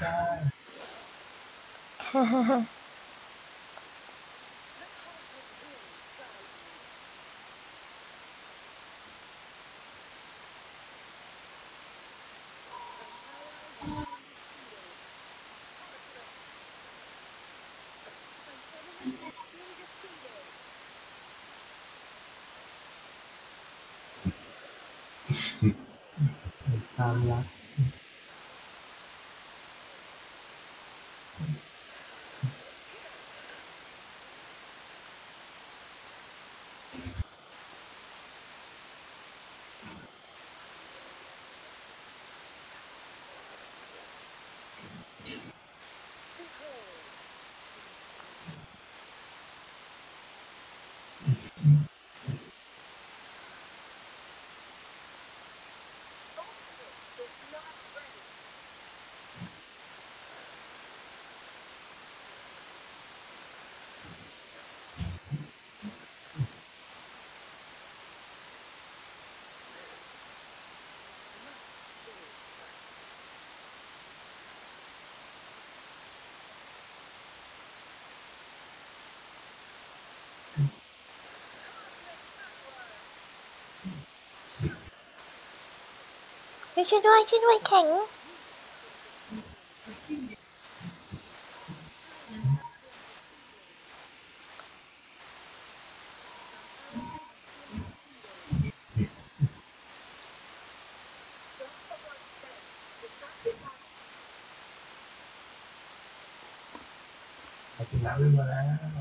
Speaker 1: ตามรัก
Speaker 2: ช่วยด้วยช่วยด้วยแข็ง
Speaker 1: อาชินะวิ่งมาแล้ว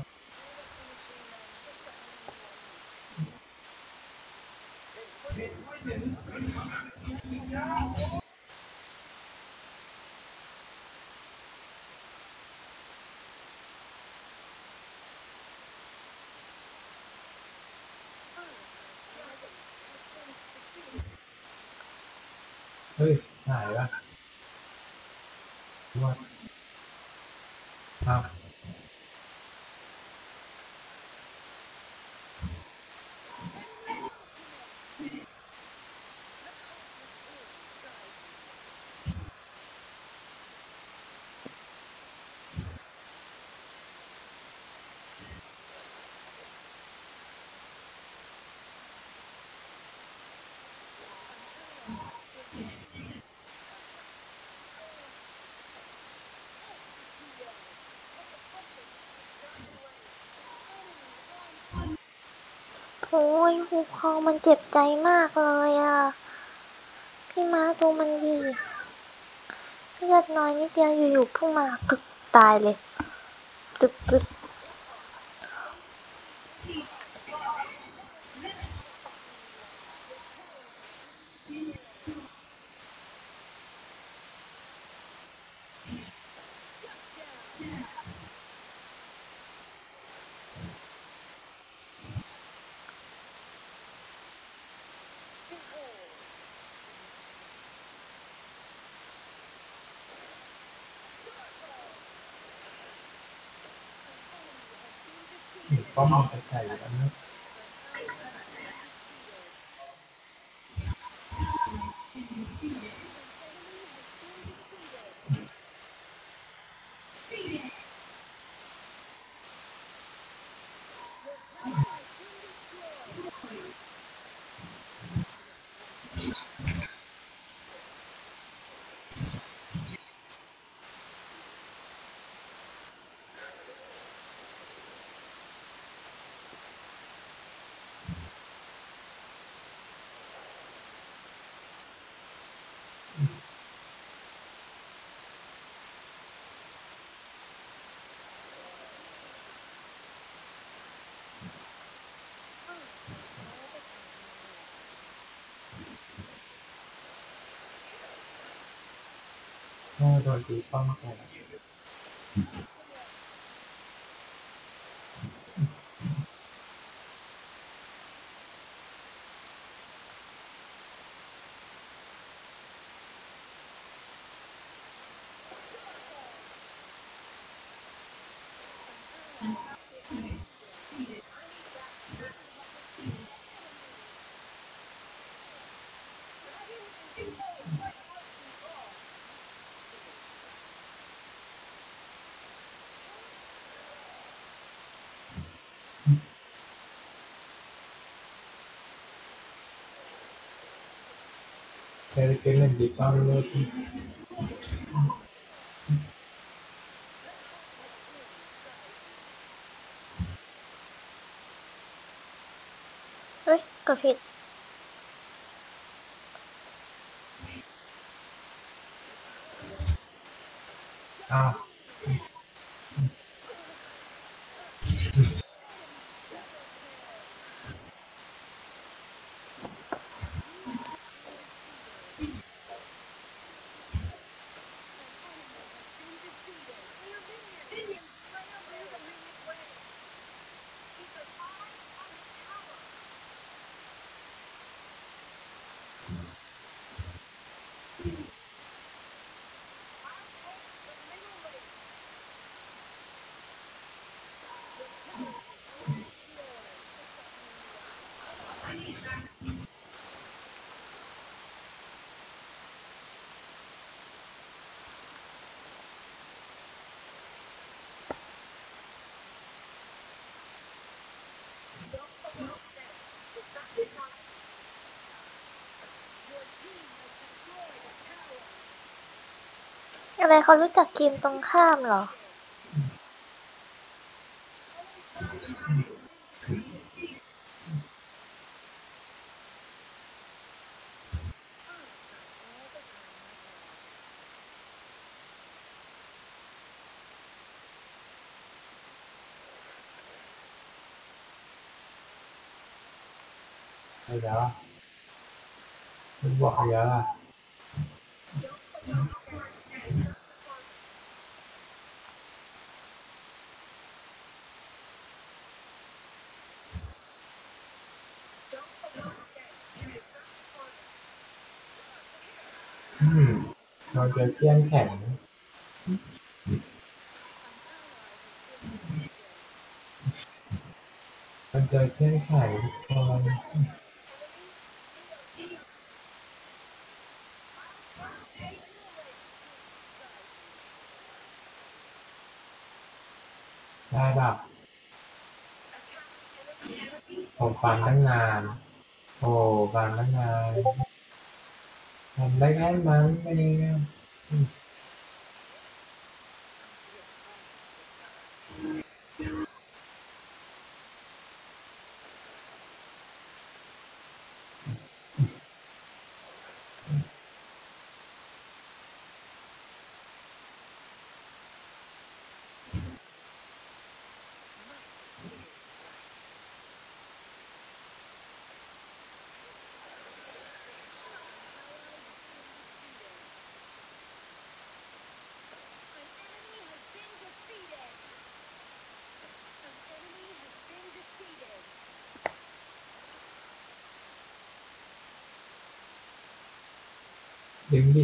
Speaker 1: เฮ้ยหายละว่าอ้าว
Speaker 2: โอ้ยหูคอมันเจ็บใจมากเลยอ่ะพี่ม้าดูมันดีเลือดน้อยนิดเดียวอยู่ๆพุ่งมาตึกตายเลยตึกตึก
Speaker 1: ป้อมมันไกลๆแล้วนะก็โดนตีป้อมไปแค่เล่นเล่นตีป้อมเลย
Speaker 2: เฮ้ยกดผิด
Speaker 1: อ้าว
Speaker 2: อะไรเขารู้จักทีมตรงข้ามเหรอ
Speaker 1: ไอ้ยาคุณบอกไอ้ยาอืมเราเจอเที่ยงแข็งมันเจอเที่ยงแข็งทุกคนได้แบบผมฟันตั้งนานโอ้ฟันตั้งนานทำได้แค่นั้นเองดึงดิ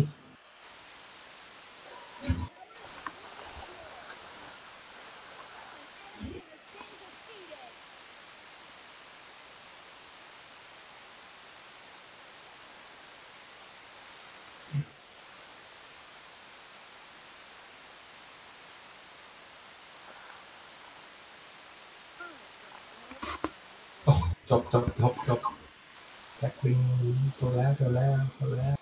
Speaker 1: โอ้จบจบจบจบแจ็คดึงตัวแล้วตัวแล้วตัวแล้ว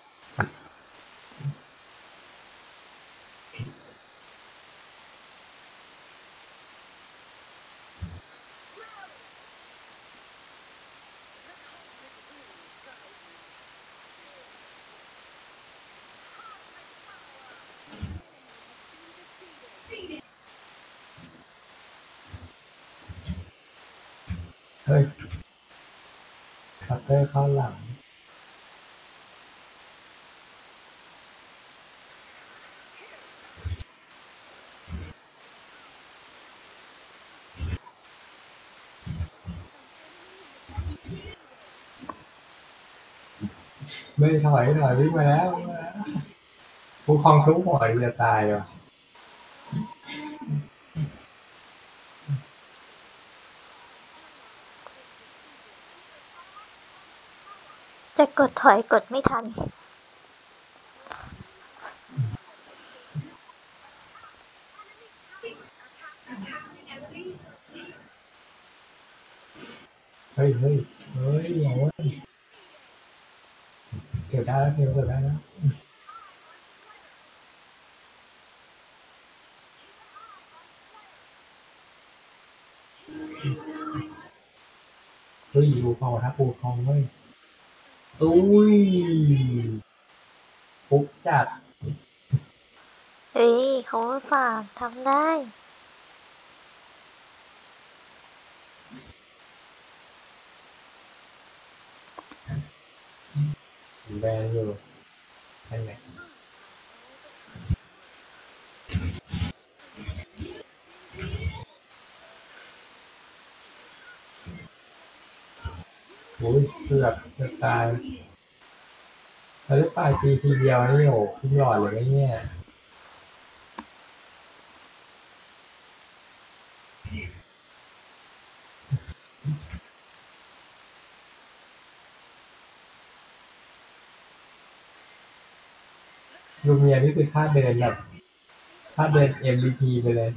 Speaker 1: เฮ้ยคัตเตอร์เข้าหลังไม่ถอยถอยวิ่งมาแล้วผู้ครองทุกหัวจะตายว่ะ
Speaker 2: จะกดถอยกดไม่ทัน
Speaker 1: เฮ้ยเฮ้ยเฮ้ยโอ้ยเกิดได้แล้วเกิดได้แล้วเฮ้ยภูครองถ้าภูครองเฮ้ยอุ้ยปุ๊บจัด
Speaker 2: เฮ้ยเขาฝากทำได้
Speaker 1: แบนอยู่นั่นแหละอุ้ยเสือกเสือกตายแล้วได้ปลายตีทีเดียวนี่โอ้ขึ้นหลอดเลยเนี่ยลูเมียนี่คือท่าเดินแบบท่าเดิน เอ็ม วี พี ไปเลย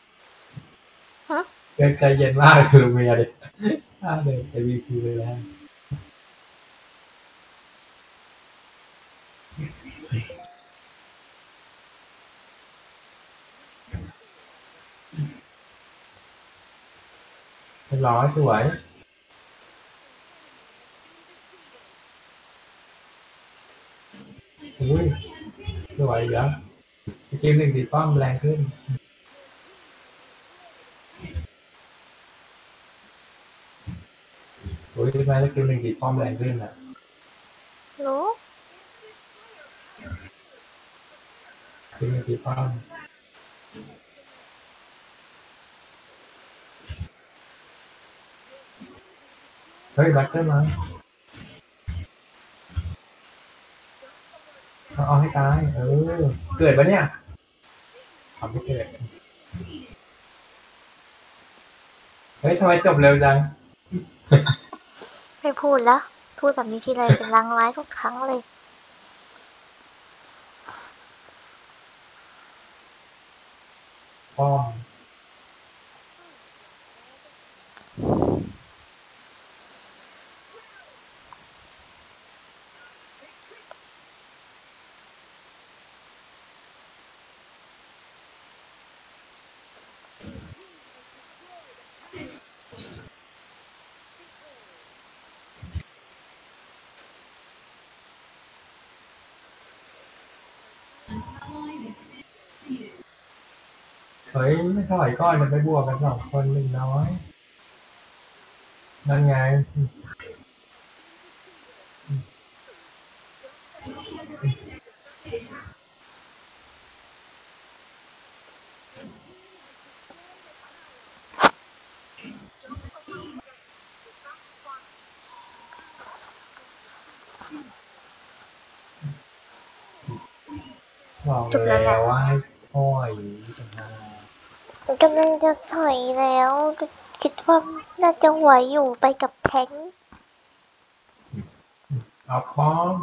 Speaker 1: เดินใจเย็นมากคือลูเมียเลยท่าเดิน เอ็ม วี พี ไปแล้วเป็นร้อยสวยอุ้ยสวยเยอะเกมหนึ่งตีป้อมแรงขึ้นโอ้ยทำไมแล้วเกมหนึ่งตีป้อมแรงขึ้นอ่ะ
Speaker 2: รู้
Speaker 1: เกมหนึ่งตีป้อมเฮ้ยบัตเตอร์มาเอาให้ตายเออเกิดปะเนี่ยทำไม่เกิดเฮ้ยทำไมจบเร็วจัง
Speaker 2: ไม่พูดละพูดแบบนี้ทีไรเป็นลางร้ายทุกครั้งเลย
Speaker 1: ป้อมเฮ้ยไม่ถอยก้อนจะไปบวกกันสองคนหนึ่งน้อยนั่นไงบอกแล้วว่าให้พ่อยต่างหาก
Speaker 2: กำลังจะถอยแล้วคิดว่าน่าจะไหวอยู่ไปกับแทงค์
Speaker 1: เอาป้อม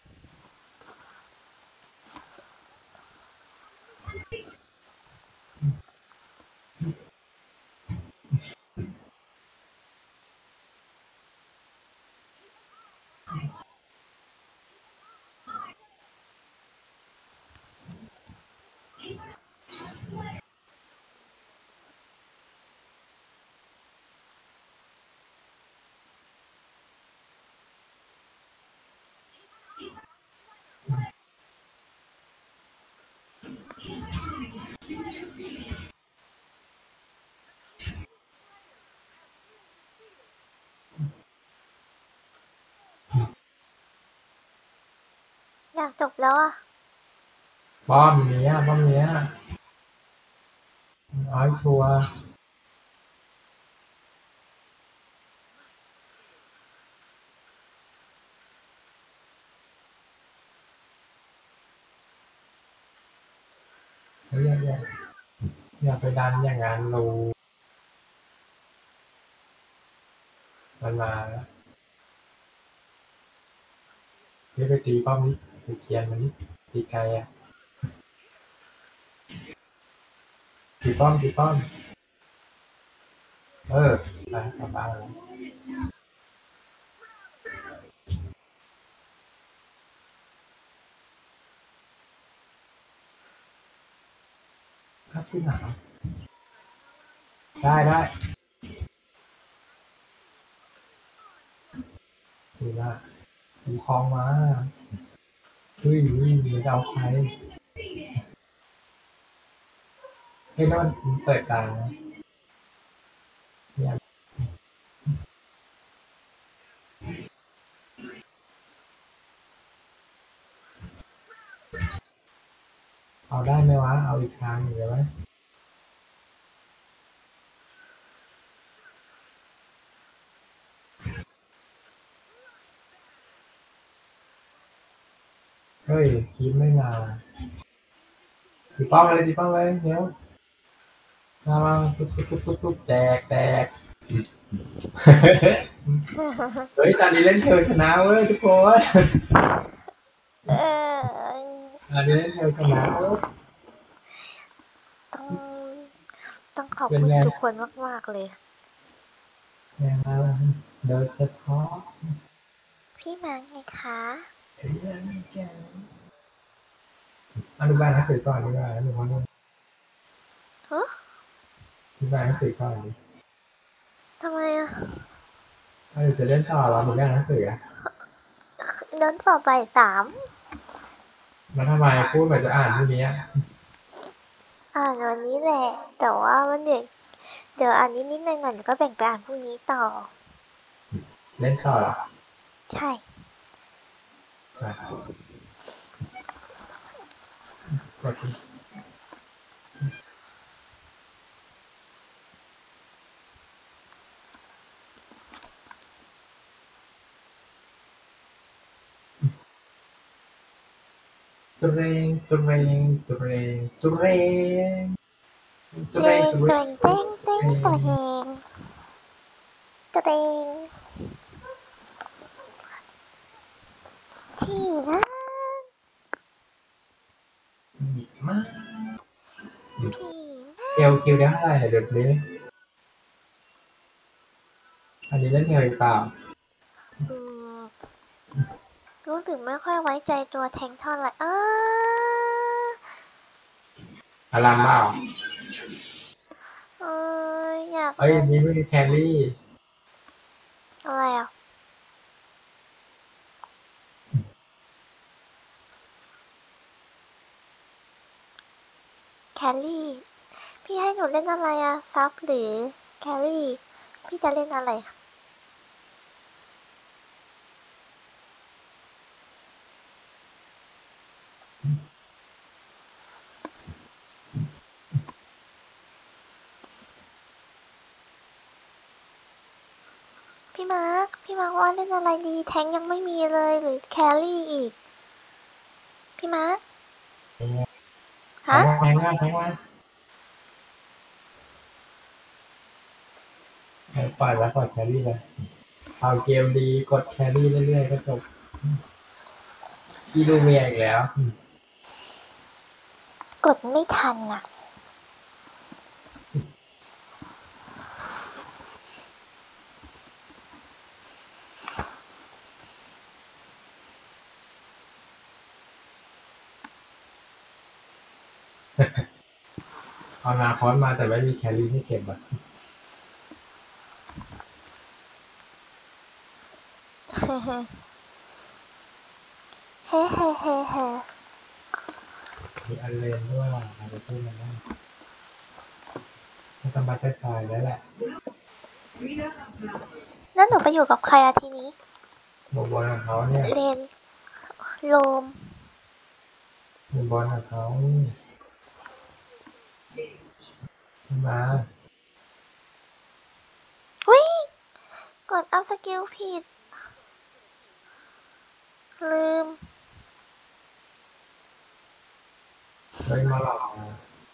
Speaker 2: อยากจบแล้วอ่ะ
Speaker 1: ป้อมเนี้ยป้อมเนี้ยเอาให้ชัวร์อย่าอย่าอย่าไปดันอย่างนั้นรูมันมาแล้วนี่ไปตีป้อมนี้ไปเคียนมันนี่ตีไกลอ่ะตีป้อมตีป้อมเออไปกลับบ้านแล้วข้าสู้หนาวได้ได้ดูว่าดูคลองมาเฮ้ยวิ่งมันจะเอาใครเฮ้ยนั่นมันเปิดตานะเนี่ยเอาได้ไหมวะเอาอีกทางหนึ่งเลยไหมเฮ้ยคีบไม่มาตีป้อมเลยตีป้อมเลยเดี๋ยวมามาตุ๊บตุ๊บตุ๊บตุ๊บตุ๊บแตกแตกเฮ้ยตอนนี้เล่นเทลชนะเว้ยทุกคน
Speaker 2: เออ
Speaker 1: ตอนนี้เล่นเทลชนะเว้ย
Speaker 2: ต้องต้องขอบ
Speaker 1: เป็น
Speaker 2: คุณ
Speaker 1: ไง
Speaker 2: ทุกคนมากๆเลย
Speaker 1: แรงมากโดยเฉพาะ
Speaker 2: พี่มาร์กไงคะ
Speaker 1: เรื่องแกอนุบาลหนังสือก่อนดีกว่าหนูว่า
Speaker 2: ฮะ
Speaker 1: อนุบาลหนังสือก่อนดิ
Speaker 2: ทำไมอ่ะ
Speaker 1: ถ้าหนูจะเล่นต่อเราหนูไม่อ่านหนังสืออะ
Speaker 2: เดินต่อไปสาม
Speaker 1: แล้วทำไมพูดเหมือนจะอ่านพรุ่งนี้อะ
Speaker 2: อ่านวันนี้แหละ แต่ว่ามันเด็กเดี๋ยวอ่านนิดๆหน่อยๆแล้วก็แบ่งไปอ่านพรุ่งนี้ต่อ
Speaker 1: เล่นต่อเหรอ
Speaker 2: ใช่
Speaker 1: อ่ะกดดิตุเรงตุเรงตุเรงตุเรงตุ
Speaker 2: เต
Speaker 1: เรง
Speaker 2: ง
Speaker 1: ตุ
Speaker 2: เต
Speaker 1: เรง
Speaker 2: งเต้งเต้งตัวเองตัวเองที่นะ
Speaker 1: หยิบมาก
Speaker 2: พี่
Speaker 1: เทลคิวได้เท่าไหร่เดี๋ยวนี้อันนี้เล่นเทลหรือเปล่า
Speaker 2: อืมรู้สึกไม่ค่อยไว้ใจตัวแทงเท่าไหร่อ้า
Speaker 1: อารามเปล่า
Speaker 2: เอออยาก
Speaker 1: เอ้ย
Speaker 2: เล่น
Speaker 1: นี่ไม่มีแครี่
Speaker 2: อะไรอ่ะ แคลรี่ พี่ให้หนูเล่นอะไรอะซับหรือแคลรี่ พี่จะเล่นอะไร พี่มาร์ค พี่มาร์คว่าเล่นอะไรดี แทงยังไม่มีเลยหรือแคลรี่อีก พี่มาร์ค
Speaker 1: แท
Speaker 2: ฮะ
Speaker 1: งมาแทงมาแทงมาปล่อยแล้วปล่อยแครี่เลยเอาเกมดีกดแครี่เรื่อยๆก็จบพี่ดูเมียอีกแล้ว
Speaker 2: กดไม่ทันอ่ะ
Speaker 1: เอานาคอสมาแต่ไม่มีแครี่ให้เก็บอ่ะ
Speaker 2: เฮ้เฮ้เฮ้เฮ้
Speaker 1: มีอันเลนด้วยว่ะอาจจะพูดมันได้ถ้าต้องมาใช้ไฟแล้วแหละ
Speaker 2: แล้วหนูไปอยู่กับใครอะทีนี้
Speaker 1: โมบอลของเขาเนี่ย
Speaker 2: เลน โลม
Speaker 1: โมบอลของเขามา
Speaker 2: วิกดอัพสกิลผิด ลืม
Speaker 1: เฮ้ยมาหลอก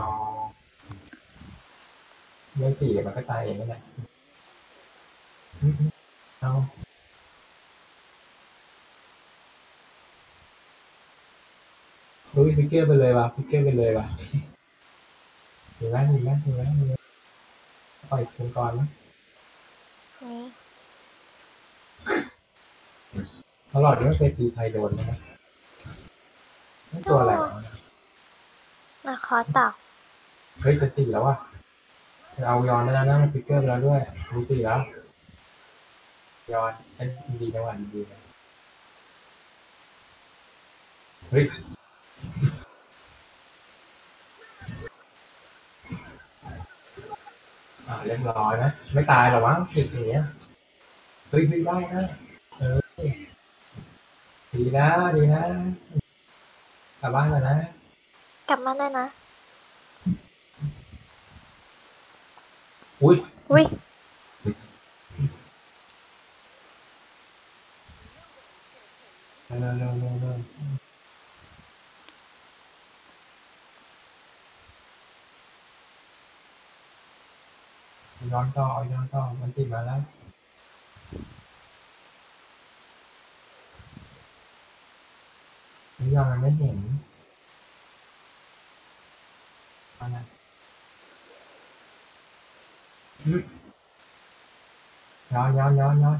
Speaker 1: รอเรื่องสี่มันก็ตายเองนั่นแหละเอาเฮ้ยพิกเกอร์ไปเลยว่ะพิกเกอร์ไปเลยว่ะเห็นไหมเห็นไหมเห็นไหมเห็นไหมปล่อยคุณก่อนนะ
Speaker 2: นี่
Speaker 1: ตลอดไม่เคยตีใครโดนนะนั่นตัวอะไรวะ
Speaker 2: นาคอสเต่า
Speaker 1: เฮ้ยจะสี่แล้วอ่ะเอายอนแล้วนะมันพิกเกอร์ไปแล้วด้วยมีสี่แล้วยอนไอ้ดีจังหวะดีๆนะเฮ้ยอ่าเรียบร้อยนะไม่ตายหรอวะติดอย่างเงี้ยเฮ้ยไม่ได้นะเออดีนะดีนะกลับบ้านแล้วนะ
Speaker 2: กลับมาได้นะ
Speaker 1: อุ้ย
Speaker 2: อุ้ย
Speaker 1: เร็วเร็วเร็วเร็วย้อนต่อย้อนต่อมันติดมาแล้วนี่ยังมันไม่เห็นอะไรอืมย้อนย้อนย้อนย้อน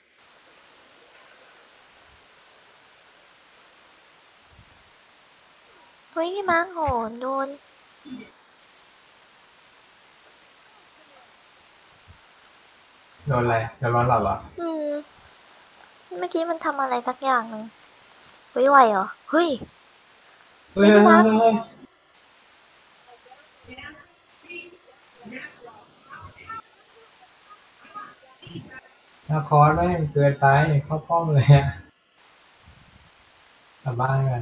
Speaker 2: เฮ้ยพี่มาร์คโหนโดน
Speaker 1: โดนอะไรโดนร้อนหลับเหรอ
Speaker 2: อืม เมื่อกี้มันทำอะไรสักอย่างหนึ่งเฮ้ยไหวเหรอ เฮ้ย
Speaker 1: เฮ้ย
Speaker 2: พี่มาร์ค
Speaker 1: เฮ้ยนาคอสแม่งเกินไปเข้าป้องเลยอะกลับบ้านกัน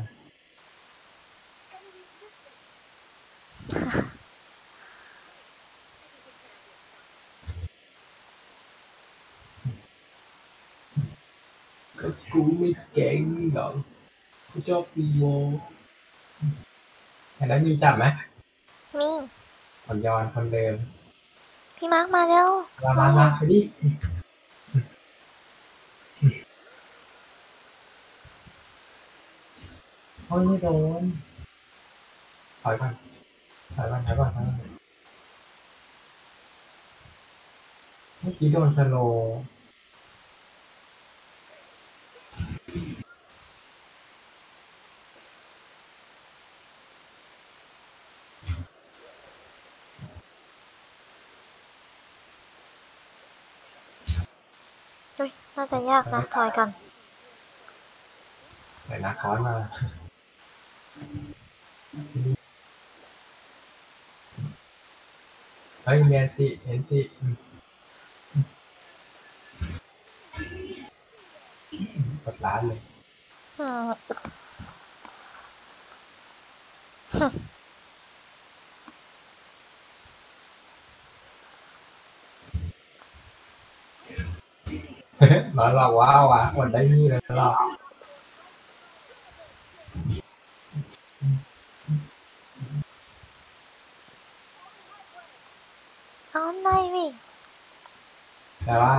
Speaker 1: ก็กูไม่เก่งหรอกกูชอบตีโมเห็นแล้วมีจับไหม
Speaker 2: มี
Speaker 1: ผลย้อนคนเดิม
Speaker 2: พี่มาร์คมาแล้ว
Speaker 1: มามามาไปดิโอ้ยไม่โดนถอยก่อนถอยก่อนถอยก่อนถอยก่อนเมื่อกี้โดนสโลว์
Speaker 2: เฮ้ย น่าจะยากนะถอยก่อน
Speaker 1: เดี๋ยวนาคอสมาเฮ้ยเมียนติเอนติกดร้านเลย
Speaker 2: อืม
Speaker 1: มาหลอกว้าวอ่ะอดได้นี่เลยหรอก
Speaker 2: เอาได้วิ
Speaker 1: แต่ว่า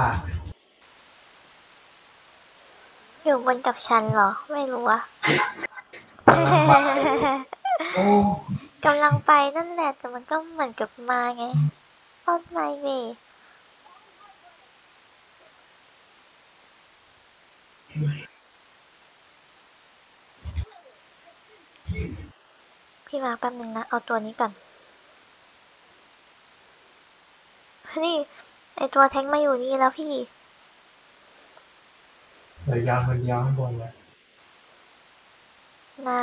Speaker 2: อยู่บนกับฉันเหรอ ไม่รู้อะ
Speaker 1: โอ้
Speaker 2: กำลังไปนั่นแหละแต่มันก็เหมือนกับมาไง on my way พี่มาแป๊บนึงนะเอาตัวนี้ก่อนนี่ไอตัวแทงมาอยู่นี่แล้วพี่
Speaker 1: เดี๋ยวยาวคนเดียวข้างบนเลย
Speaker 2: น่า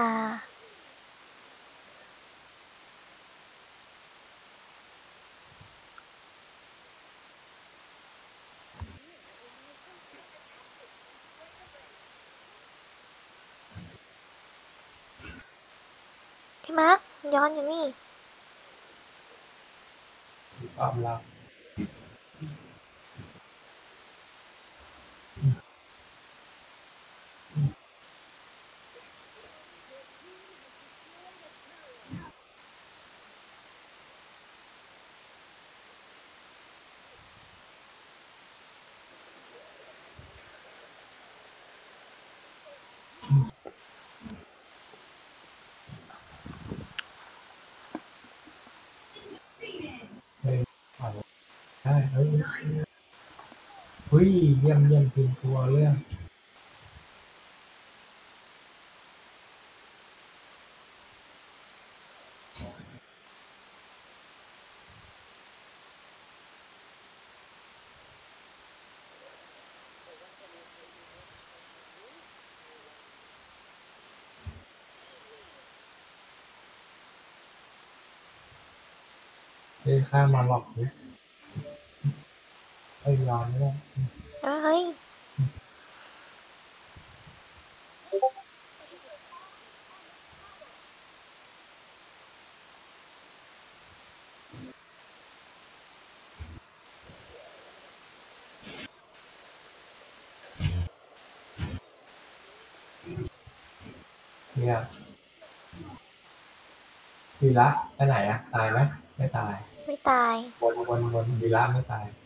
Speaker 2: พี่มาร์คย้อนอยู่นี่
Speaker 1: ความลับเฮ้ยเอาได้เฮ้ยเฮ้ยเยี่ยมเยี่ยมทีมตัวเรื่องเฮ้ยข้ามมาหลอกดิเฮ้ยยอมไม่ได้
Speaker 2: เฮ้ย
Speaker 1: เนี่ยวีระไปไหนอะตายไหมไม่ตาย
Speaker 2: ไม่ตาย
Speaker 1: บนบนบนวีระไม่ตาย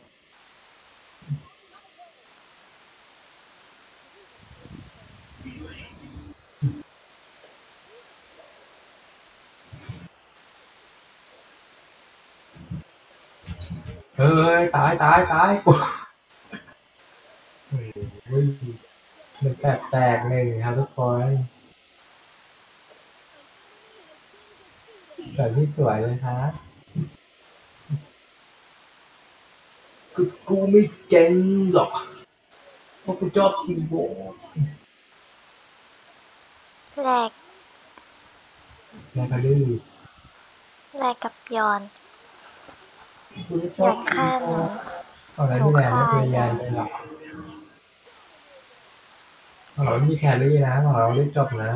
Speaker 1: เฮ้ยตายตายตายกูโอ้ยมันแตกแตกหนึ่งครับทุกคนแบบที่สวยเลยครับกูกูไม่เก่งหรอกเพราะกูชอบทีมโบ
Speaker 2: แลก
Speaker 1: แม่ก็ดื้อ
Speaker 2: แลกกับยอน
Speaker 1: กูไม่ช
Speaker 2: อ
Speaker 1: อบ
Speaker 2: ยากฆ่าหนู
Speaker 1: เอาแล้วพี่แนนไม่พยายามเลยหรอเอาเรามีแครี่นะเอาเราได้จบนะ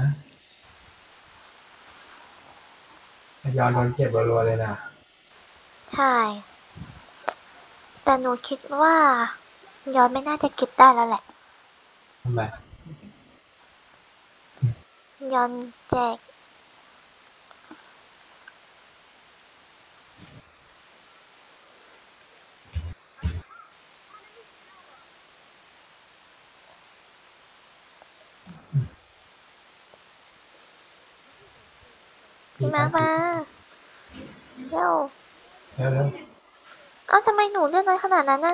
Speaker 1: ยอนโดนเก็บรัวๆเลยนะ
Speaker 2: ใช่ แต่หนูคิดว่ายอนไม่น่าจะเก็บได้แล้วแหละ
Speaker 1: ทำไม
Speaker 2: ยอนแจก พี่มาร์คมาเร็ว
Speaker 1: เร็วเร็ว
Speaker 2: เอ้าทำไมหนูเลือดน้อยขนาดนั้นนะ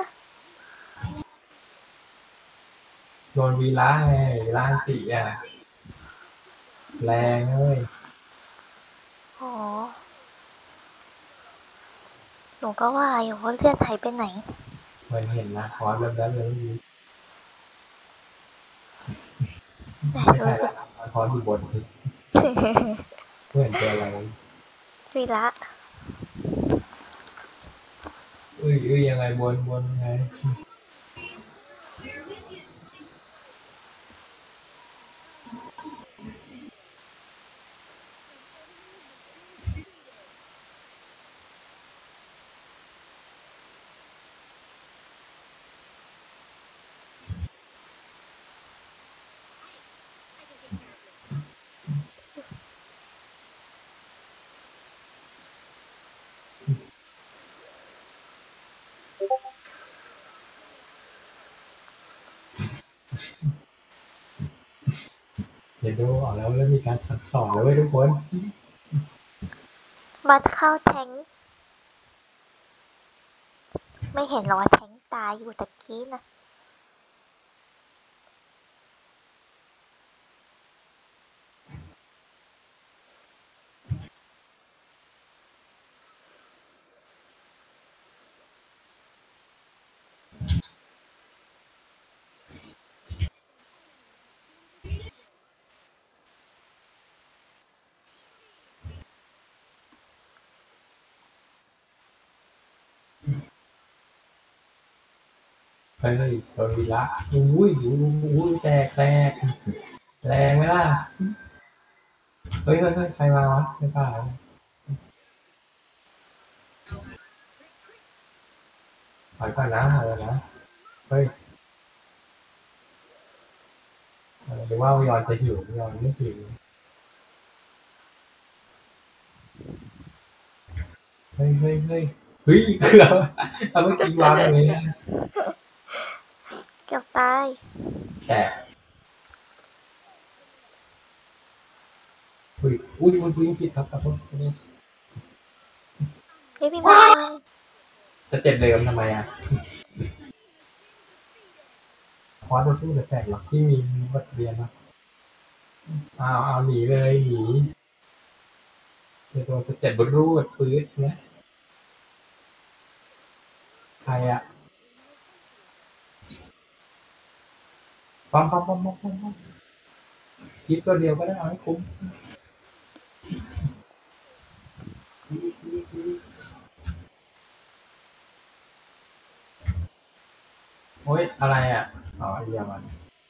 Speaker 1: โดนวีล่าไงวีล่าสีอ่ะแรงเลย
Speaker 2: อ๋อ หนูก็ว่าอยู่ว่าเลือดหายไปไหน
Speaker 1: เหมือนเห็นนะคอร์สแบบนั้นเลย
Speaker 2: ไหน
Speaker 1: ไม่
Speaker 2: ดู
Speaker 1: ใช่
Speaker 2: สิ
Speaker 1: ละคอร์สอยู่บนเพื่อนเจออะไร
Speaker 2: วีระ
Speaker 1: เอ้ยเอ้ยยังไงบนบนไงเดี๋ยวดูออกแล้วแล้วมีการสั่งสอนแล้วเว้ยทุกคน
Speaker 2: บัตเข้าแทงไม่เห็นหรอว่าแทงตายอยู่ตะกี้นะ
Speaker 1: เฮ้ยโดนวีละอุ้ยอุ้ยแตกแตกแรงไหมล่ะเฮ้ยเฮ้ยใครมาวะไม่ทราบถอยก่อนนะอะไรนะเฮ้ยหรือว่ายอนจะหิวยอนไม่หิวเฮ้ยเฮ้ยเฮ้ยเฮ้ยเกือบเอาเมื่อกี้วางเลย
Speaker 2: เกือบตาย
Speaker 1: แต่อุ้ยอุ้ยอุ้ยผิดครับขอโทษ
Speaker 2: เฮ้ยพี่มา
Speaker 1: จะเจ็บเดิมทำไมอ่ะคอร์สจะสู้แต่แตกหรอกที่มีบทเรียนนะเอาเอาหนีเลยหนีเดี๋ยวโดนจะเจ็บบรูดปื๊ดนะใครอ่ะปั๊มปั๊มปั๊มปั๊มปั๊มปั๊มคิดตัวเดียวก็ได้เอาให้คุ้มโอ๊ยอะไรอ่ะอ๋อไอเดียมัน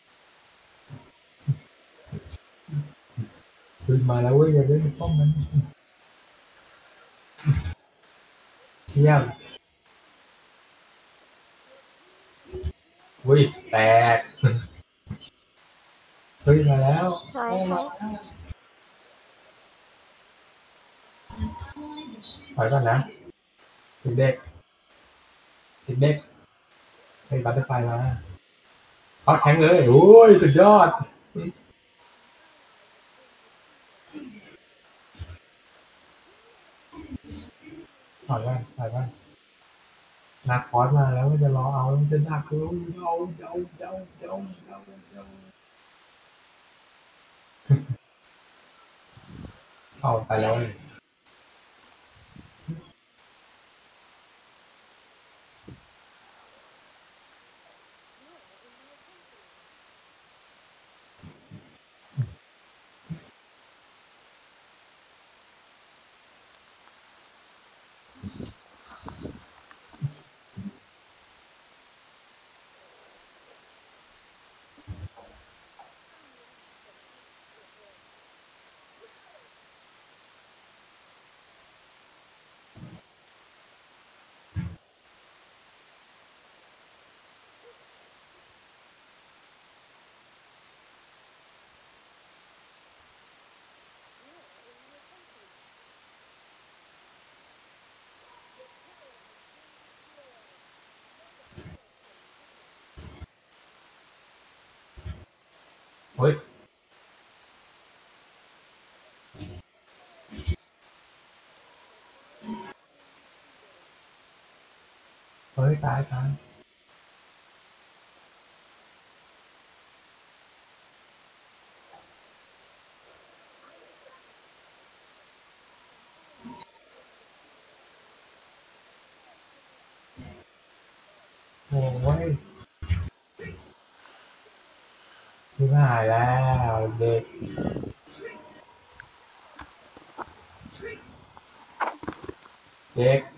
Speaker 1: คือมาแล้วเว้ยอย่าเล่นป้อมมันเที่ยงเฮ้ยแตกเฮ้ยมาแล้ว
Speaker 2: ถอยถอย
Speaker 1: ถอยก่อนนะติดเด็กติดเด็กเฮ้ยบัตเตอร์ไฟมาเอาแทงเลยโอ้ยสุดยอดถอยก่อนถอยก่อนนักคอร์สมาแล้วจะรอเอาจะดักเอาเอาเอาเอาเอาเอาเอาไปแล้วเฮ้ยเฮ้ยตายตายโอ้ยไม่หายแล้วเด็กเด็ก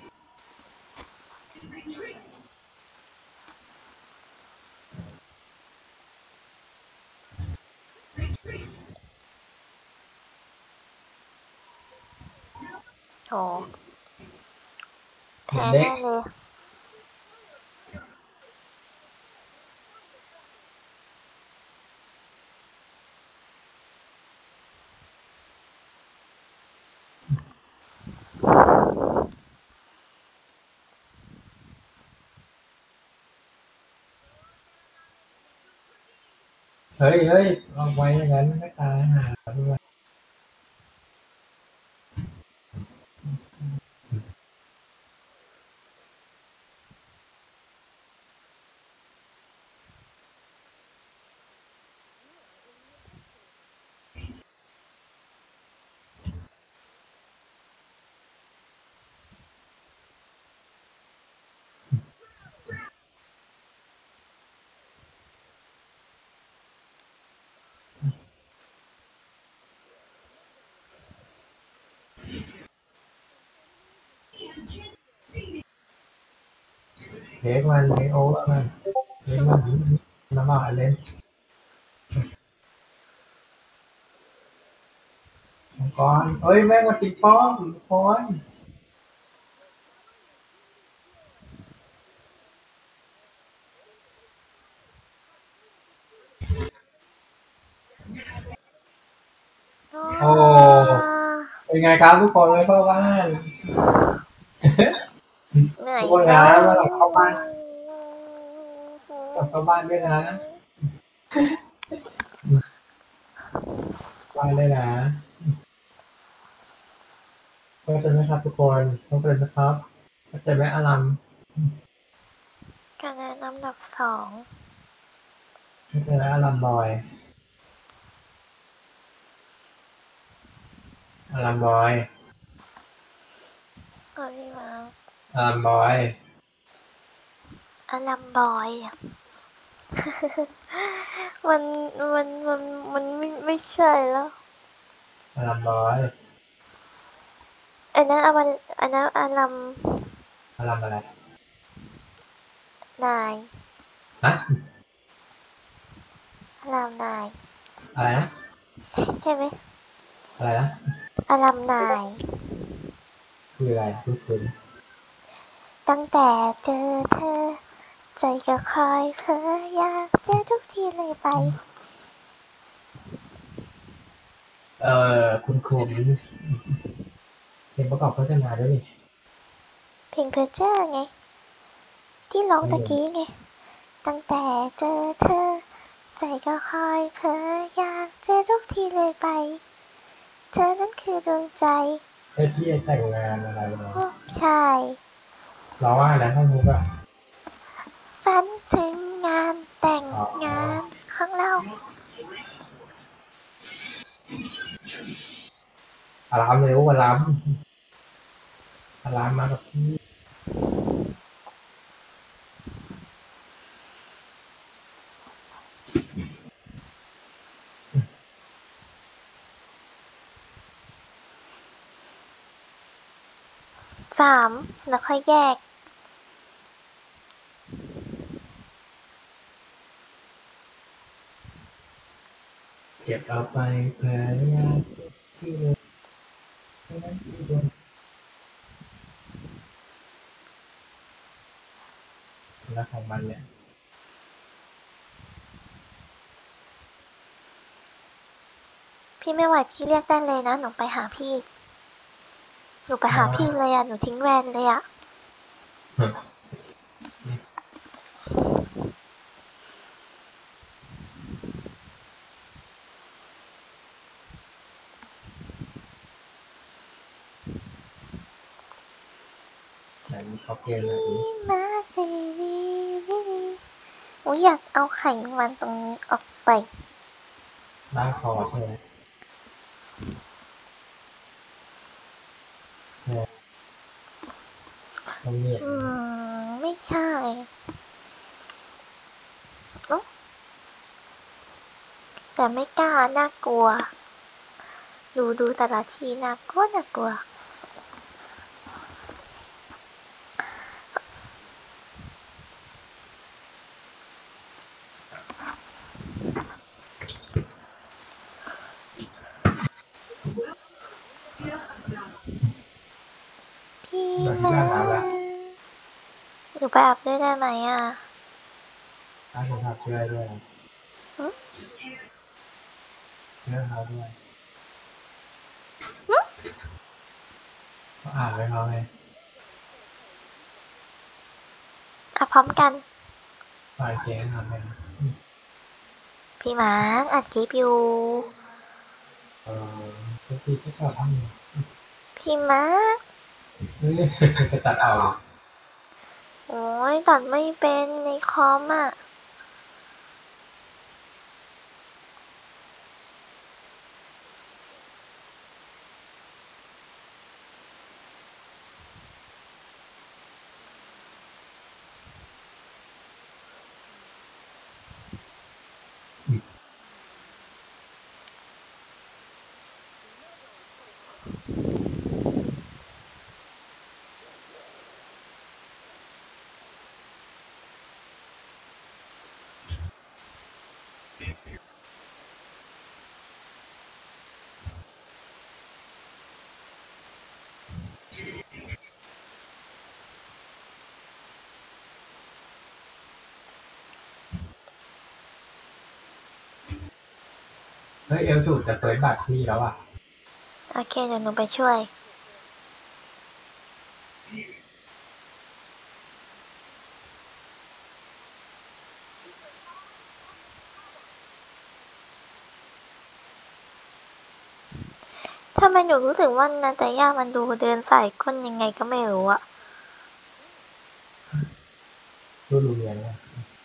Speaker 2: โหแพ้
Speaker 1: เด็ก
Speaker 2: แน่เลย
Speaker 1: เฮ้ยเฮ้ยเอาไว้อย่างนั้นไม่ตายหาด้วยเด็กมันเด็กโอ้มันเด็กมันน้ำมันเล่นมังกรเอ้ยแม่งมาติดป้อมพอยโอ้เป็นไงครับทุกคนไม่เข้าบ้าน
Speaker 2: เหนื่อย
Speaker 1: ทุกคนนะมาหลับเข้าบ้านกลับเข้าบ้านด้วยนะบ้านเลยนะเข้าใจไหมครับทุกคนเข้าใจไหมครับเข้าใจไหมอาราม
Speaker 2: คะแนนอันดับสอง
Speaker 1: เข้าใจไหมอารามบอยอารามบอย
Speaker 2: ก็พี่มา
Speaker 1: อารามบอย
Speaker 2: อลัมบอย มันมันมันมันไม่ไม่ใช่แล้ว
Speaker 1: อารามบอย
Speaker 2: อันนั้นอมันอันนั้นอลัม
Speaker 1: อารามอะไร
Speaker 2: นาย
Speaker 1: ฮะ
Speaker 2: อลัมนาย
Speaker 1: อะไรนะ
Speaker 2: ใช่ไหม
Speaker 1: อะไรนะ
Speaker 2: อลัมนาย
Speaker 1: คืออะไรคือคุณ
Speaker 2: ตั้งแต่เจอเธอ ใจก็คอยเพ้ออยากเจอทุกทีเลยไป
Speaker 1: เอ่อคุณคุณเพลงประกอบโฆษณาด้วยนี่
Speaker 2: เพลงเพอร์เจอร์ไง ที่ร้องตะกี้ไง ตั้งแต่เจอเธอ ใจก็คอยเพ้ออยากเจอทุกทีเลยไป เธอนั้นคือดวงใจ
Speaker 1: เพื่อที่จะแต่งงานอะไรเนาะ
Speaker 2: ใช่
Speaker 1: เราว่าอะไรท่านมุกอะ
Speaker 2: ฝันถึงงานแต่งงานของเรา
Speaker 1: อารามเร็วอารามอารามมากับพี่
Speaker 2: สามแล้วค่อยแยก
Speaker 1: เก็บเอาไปเพื่อยากที่เลยนั่นคือดวงรักของมันเนี่ย
Speaker 2: พี่ไม่ไหวพี่เรียกได้เลยนะ หนูไปหาพี่ หนูไปหาพี่เลยอ่ะ หนูทิ้งแวนเลยอ่ะ
Speaker 1: ไหนมีเขาเกมแบบนี้
Speaker 2: มาดีดีดีโอ้ยอยากเอาไข่แมงวันตรงนี้ออกไป
Speaker 1: ได้คอใช่ไหมตรงนี้
Speaker 2: อืม ไม่ใช่เอ้าแต่ไม่กล้าน่ากลัว ดูดูแต่ละทีน่ากลัวน่ากลัว พี่
Speaker 1: แบบที่
Speaker 2: มา
Speaker 1: ด้านน้ำละ
Speaker 2: หนูไปอาบด้วยได้ไหมอ่ะ
Speaker 1: ถ้าผมทำช่วยด้วย
Speaker 2: หึ
Speaker 1: เรื่องเขาด้วย
Speaker 2: หึ
Speaker 1: ก็อ่านไว้เขาไง
Speaker 2: อาบพร้อมกัน
Speaker 1: ฝ่ายเจ๊ทำไง
Speaker 2: พี่มาร์คอัดคลิปอยู่
Speaker 1: เออทุกทีก็ชอบทำอยู่
Speaker 2: พี่มาร์ค
Speaker 1: จะตัดเอา
Speaker 2: โอ้ยตัดไม่เป็นในคอมอ่ะ
Speaker 1: ฮ้ยเอลสูจะเปิดบัตรพี่แล้วอ่ะ
Speaker 2: โอเคเดี๋ยวหนูไปช่วยทำไมหนูรู้สึกว่านาตาย่ามันดูเดินสายก้นยังไงก็ไม่รู้อะ
Speaker 1: ดูรู้เรียนเนี่ย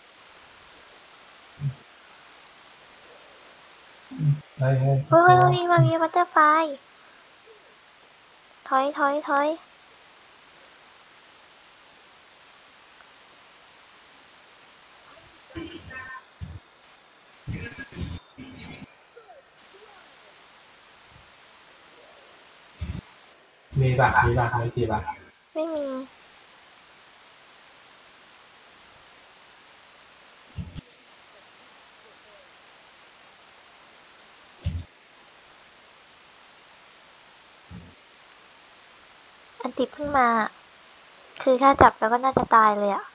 Speaker 1: เฮ้ยเฮ้ย
Speaker 2: เฮ้ยมันมีมันมีบัตเตอร์ไฟถอยถอยถอย
Speaker 1: มีบัตรมีบัตรไม่กี่บัตร
Speaker 2: ไม่มีอันติเพิ่งมาคือถ้าจับแล้วก็น่าจะตายเลยอะ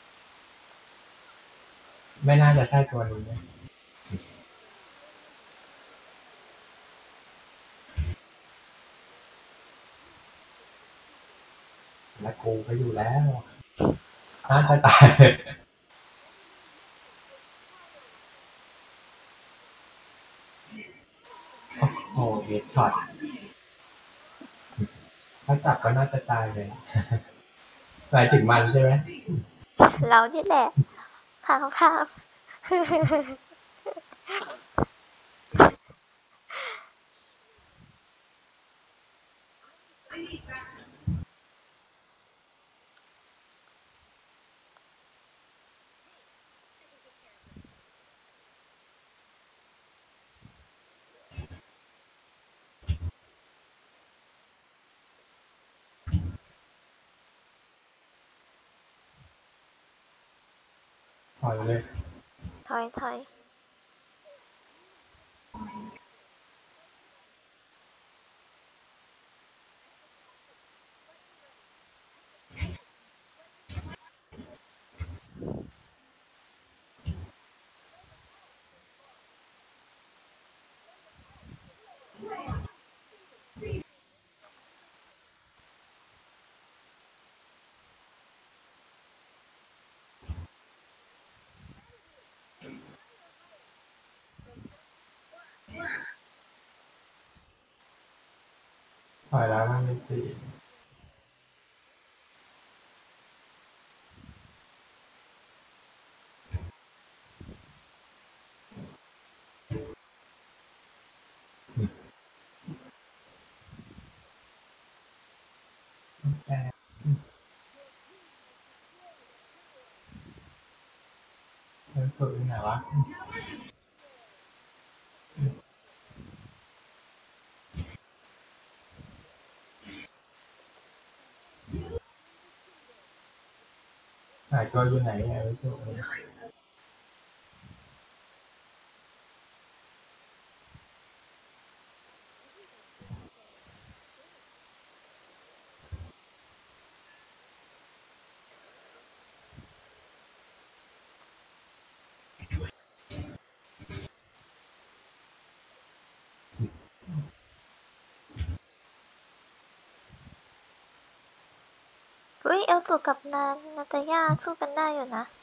Speaker 1: ไม่น่าจะใช่ตัวนี้นะและกูก็อยู่แล้วน่าจะตายโอ้เฮดช็อตถ้าจับก็น่าจะตายเลยหมายถึงมันใช่ไหม
Speaker 2: เรานี่แหละพางภาพ
Speaker 1: ถอยเลย
Speaker 2: ถอยถอย
Speaker 1: ถอยแล้วมันไม่ตีแต่เอลสูอยู่ไหนวะหายตัวอยู่ไหนเอลสู
Speaker 2: เฮ้ยเอลสูกับนานาตาย่าสู้กันได้อยู่นะ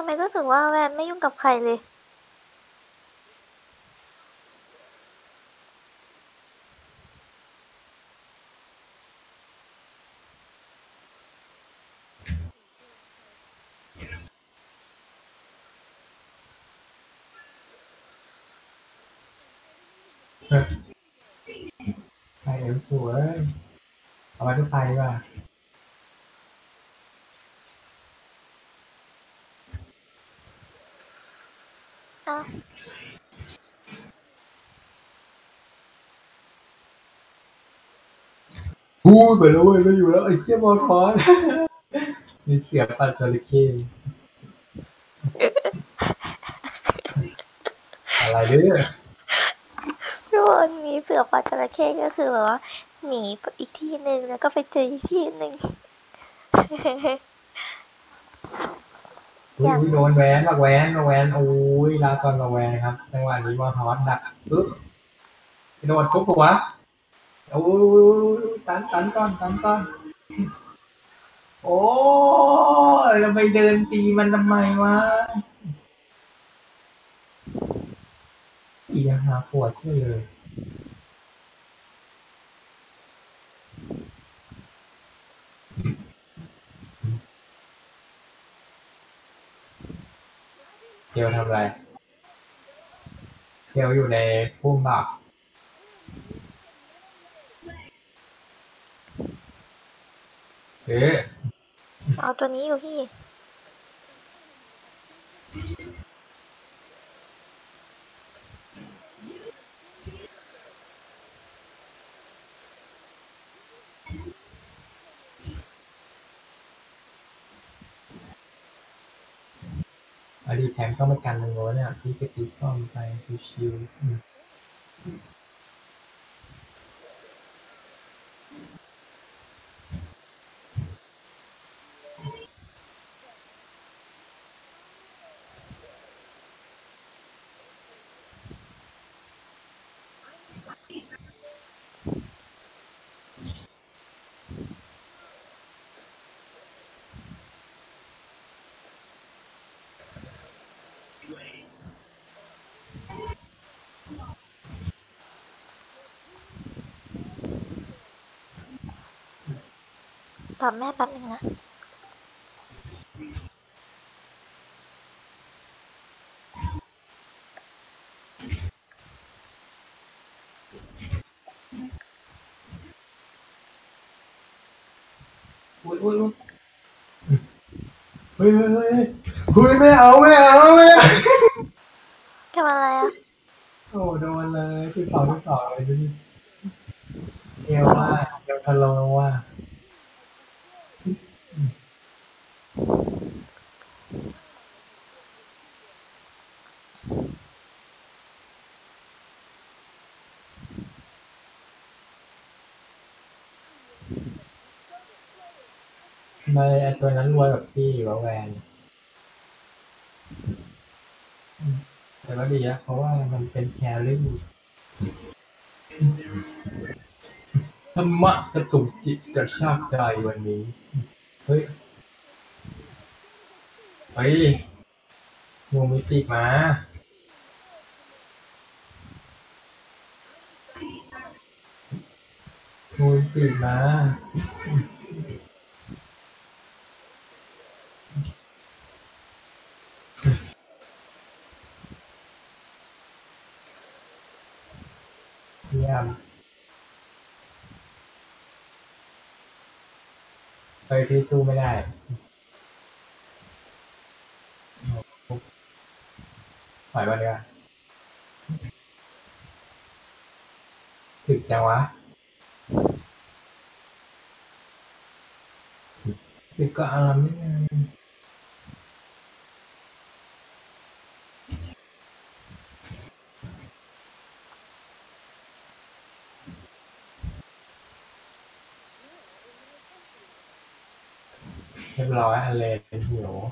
Speaker 2: มรู้สึกว่าแวนไม่ยุ่งกับใครเลย
Speaker 1: ไปเอ็มสวยเอาไปทุกไปป่ะ
Speaker 2: อ้าว
Speaker 1: พูดไปแล้วเว้ยไม่อยู่แล้วไอ้เชี่ยบอลทอนมีเสือปัดจระเข้อะไรเด้อ
Speaker 2: พี่บอลมีเสือป่าจระเข้ก็คือแบบว่าหนีไปอีกที่หนึ่งแล้วก็ไปเจออีกที่หนึ่ง
Speaker 1: อุ้ยอุ้ยโดนแหวนมาแหวนมาแหวนโอ้ยลาก่อนมาแหวนครับจังหวะนี้บอลทอนดักปึ๊บโดนทุบหัวโอ้ยตันตันก่อนตันก่อนโอ้ยเราไปเดินตีมันทำไมวะอีกหาปวดช่วยเลยเทียวทำไรเทียวอยู่ในพุ่มบักเอ๊ะ
Speaker 2: เอาตัวนี้อยู่พี่
Speaker 1: อดีแถมก็ไม่กันตรงโน้นเนี่ยพี่จะตีป้อมไปชิว
Speaker 2: ตอบแม่แป๊บนึงนะ
Speaker 1: อุ้ยอุ้ยอุ้ยเฮ้ยเฮ้ยเฮ้ยเฮ้ยไม่เอาไม่เอาไม่เอา
Speaker 2: ทำอะไรอ่ะ
Speaker 1: โอ้โดนเลยที่สองที่สองเลยดูดิเอวว่าเอวทะโลว่าทำไมไอ้ตัวนั้นรวยแบบพี่วะแวนแต่ก็ดีนะเพราะว่ามันเป็นแครี่ธรรมะสตุกจิตกระชากใจวันนี้เฮ้ยเฮ้ยงูมิติมางูมิติมาเยี่ยมไปที่สู้ไม่ได้ปล่อยวันเดียวถึกจังวะถึกก็อารมณ์นิดนึงเรียบร้อยอันเลนหิว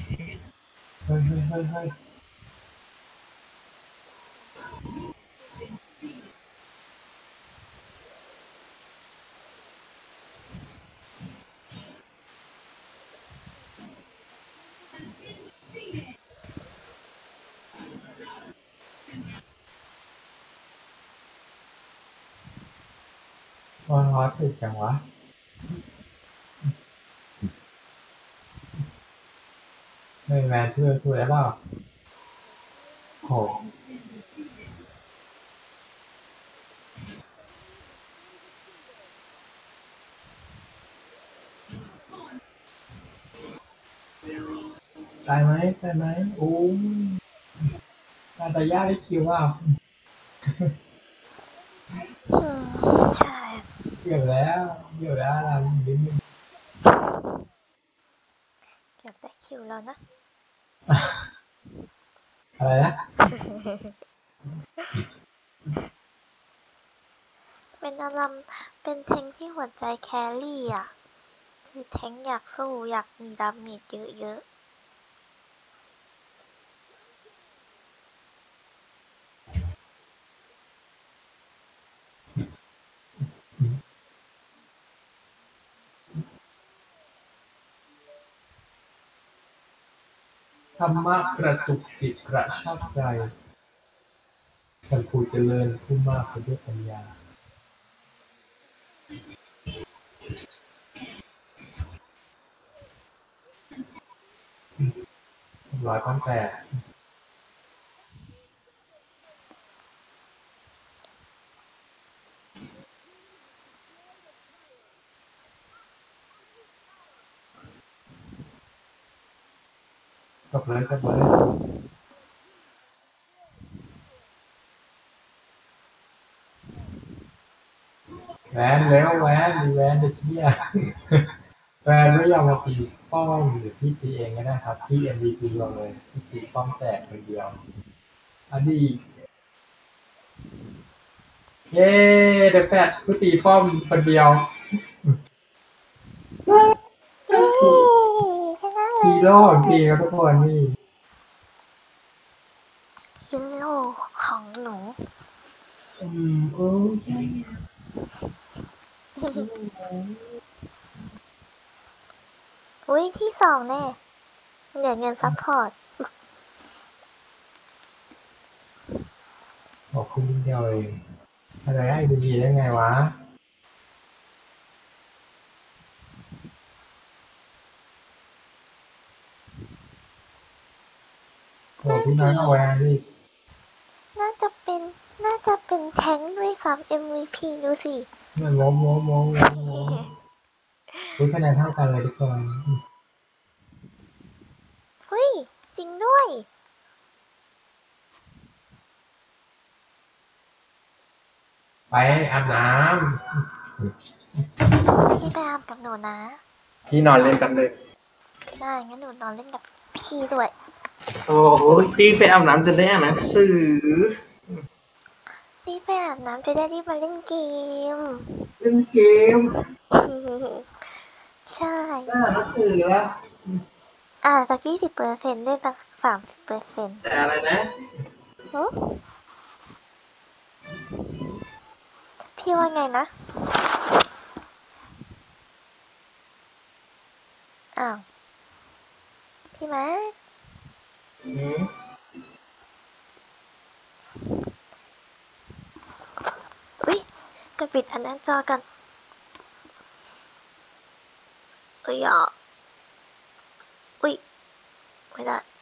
Speaker 1: เฮ้ยเฮ้ยเฮ้ยเฮ้ยว้าวถึกจังวะเฮ้ยแมนช่วยช่วยได้เปล่าโหตายไหมตายไหมโอ้ตาตายาได้คิวว่า
Speaker 2: อืมใช่
Speaker 1: เกี่ยวแล้วเกี่ยวแล้วเราลิ้น
Speaker 2: เกือบได้คิวแล้วนะ
Speaker 1: อะไรนะ
Speaker 2: เป็นอารมณ์เป็นแทงค์ที่หัวใจแครี่อ่ะ คือแทงค์อยากสู้อยากมีดาเมจเยอะ
Speaker 1: ธรรมะกระตุกจิตกระชากใจท่านผู้เจริญผู้มากไปด้วยปัญญาร้อยพันแปดจบเลยจบเลยแหวนเร็วแหวนดีแหวนเด็กเหี้ยแหวนไม่ยอมมาตีป้อมหรือพี่ตีเองก็ได้ครับพี่ เอ็ม วี พี ลงเลยพี่ตีป้อมแตกคนเดียวอันนี้เย้เดอะแฟตผู้ตีป้อมคนเดียว
Speaker 2: ๆ เย้ชนะเล
Speaker 1: ฮี
Speaker 2: ย
Speaker 1: โร่จริงครับทุกคนนี่
Speaker 2: ฮีโร่ของหนู
Speaker 1: อืมเออใช่
Speaker 2: อุ้ยที่สองแน่เหรียญเงินซัพพอร์ต
Speaker 1: บอกคุณนิดเดียวเองอะไรได้ดูดีได้ไงวะโอ้พี่น้อยเอาแวนนี่
Speaker 2: น่าจะเป็น น่าจะเป็นแทงค์ด้วยซ้ำ เอ็ม วี พี ดูสิ
Speaker 1: มันล้มล้มล้มล้มล้มรู้คะแนนเท่ากันเลยทุกคน
Speaker 2: เฮ้ย จริงด้วย
Speaker 1: ไปอาบน้
Speaker 2: พี่ไปอาบกับหนูนะ
Speaker 1: ำพี่นอนเล่นกันเลย
Speaker 2: ได้งั้นหนูนอนเล่นกับพี่ด้วย
Speaker 3: โอ้โหพี่ไปอาบน้ำจะได้อ่านหนังสือ
Speaker 2: รีบไปอาบน้ำจะได้รีบมาเล่นเกม
Speaker 3: เล่นเกม
Speaker 2: ใช่
Speaker 3: ได้อ่านหนังสือแล้ว
Speaker 2: อ่าสักยี่สิบเปอร์เซ็นต์เล่นสักสามสิบเปอร์เซ็นต์
Speaker 3: แต่อะไรนะ
Speaker 2: พี่ว่าไงนะ อ้าว พี่มาร์ค
Speaker 3: อืม
Speaker 2: อุ้ยกดปิดอันหน้าจอกันเอ้ยอ่ะอุ้ยไม่ได้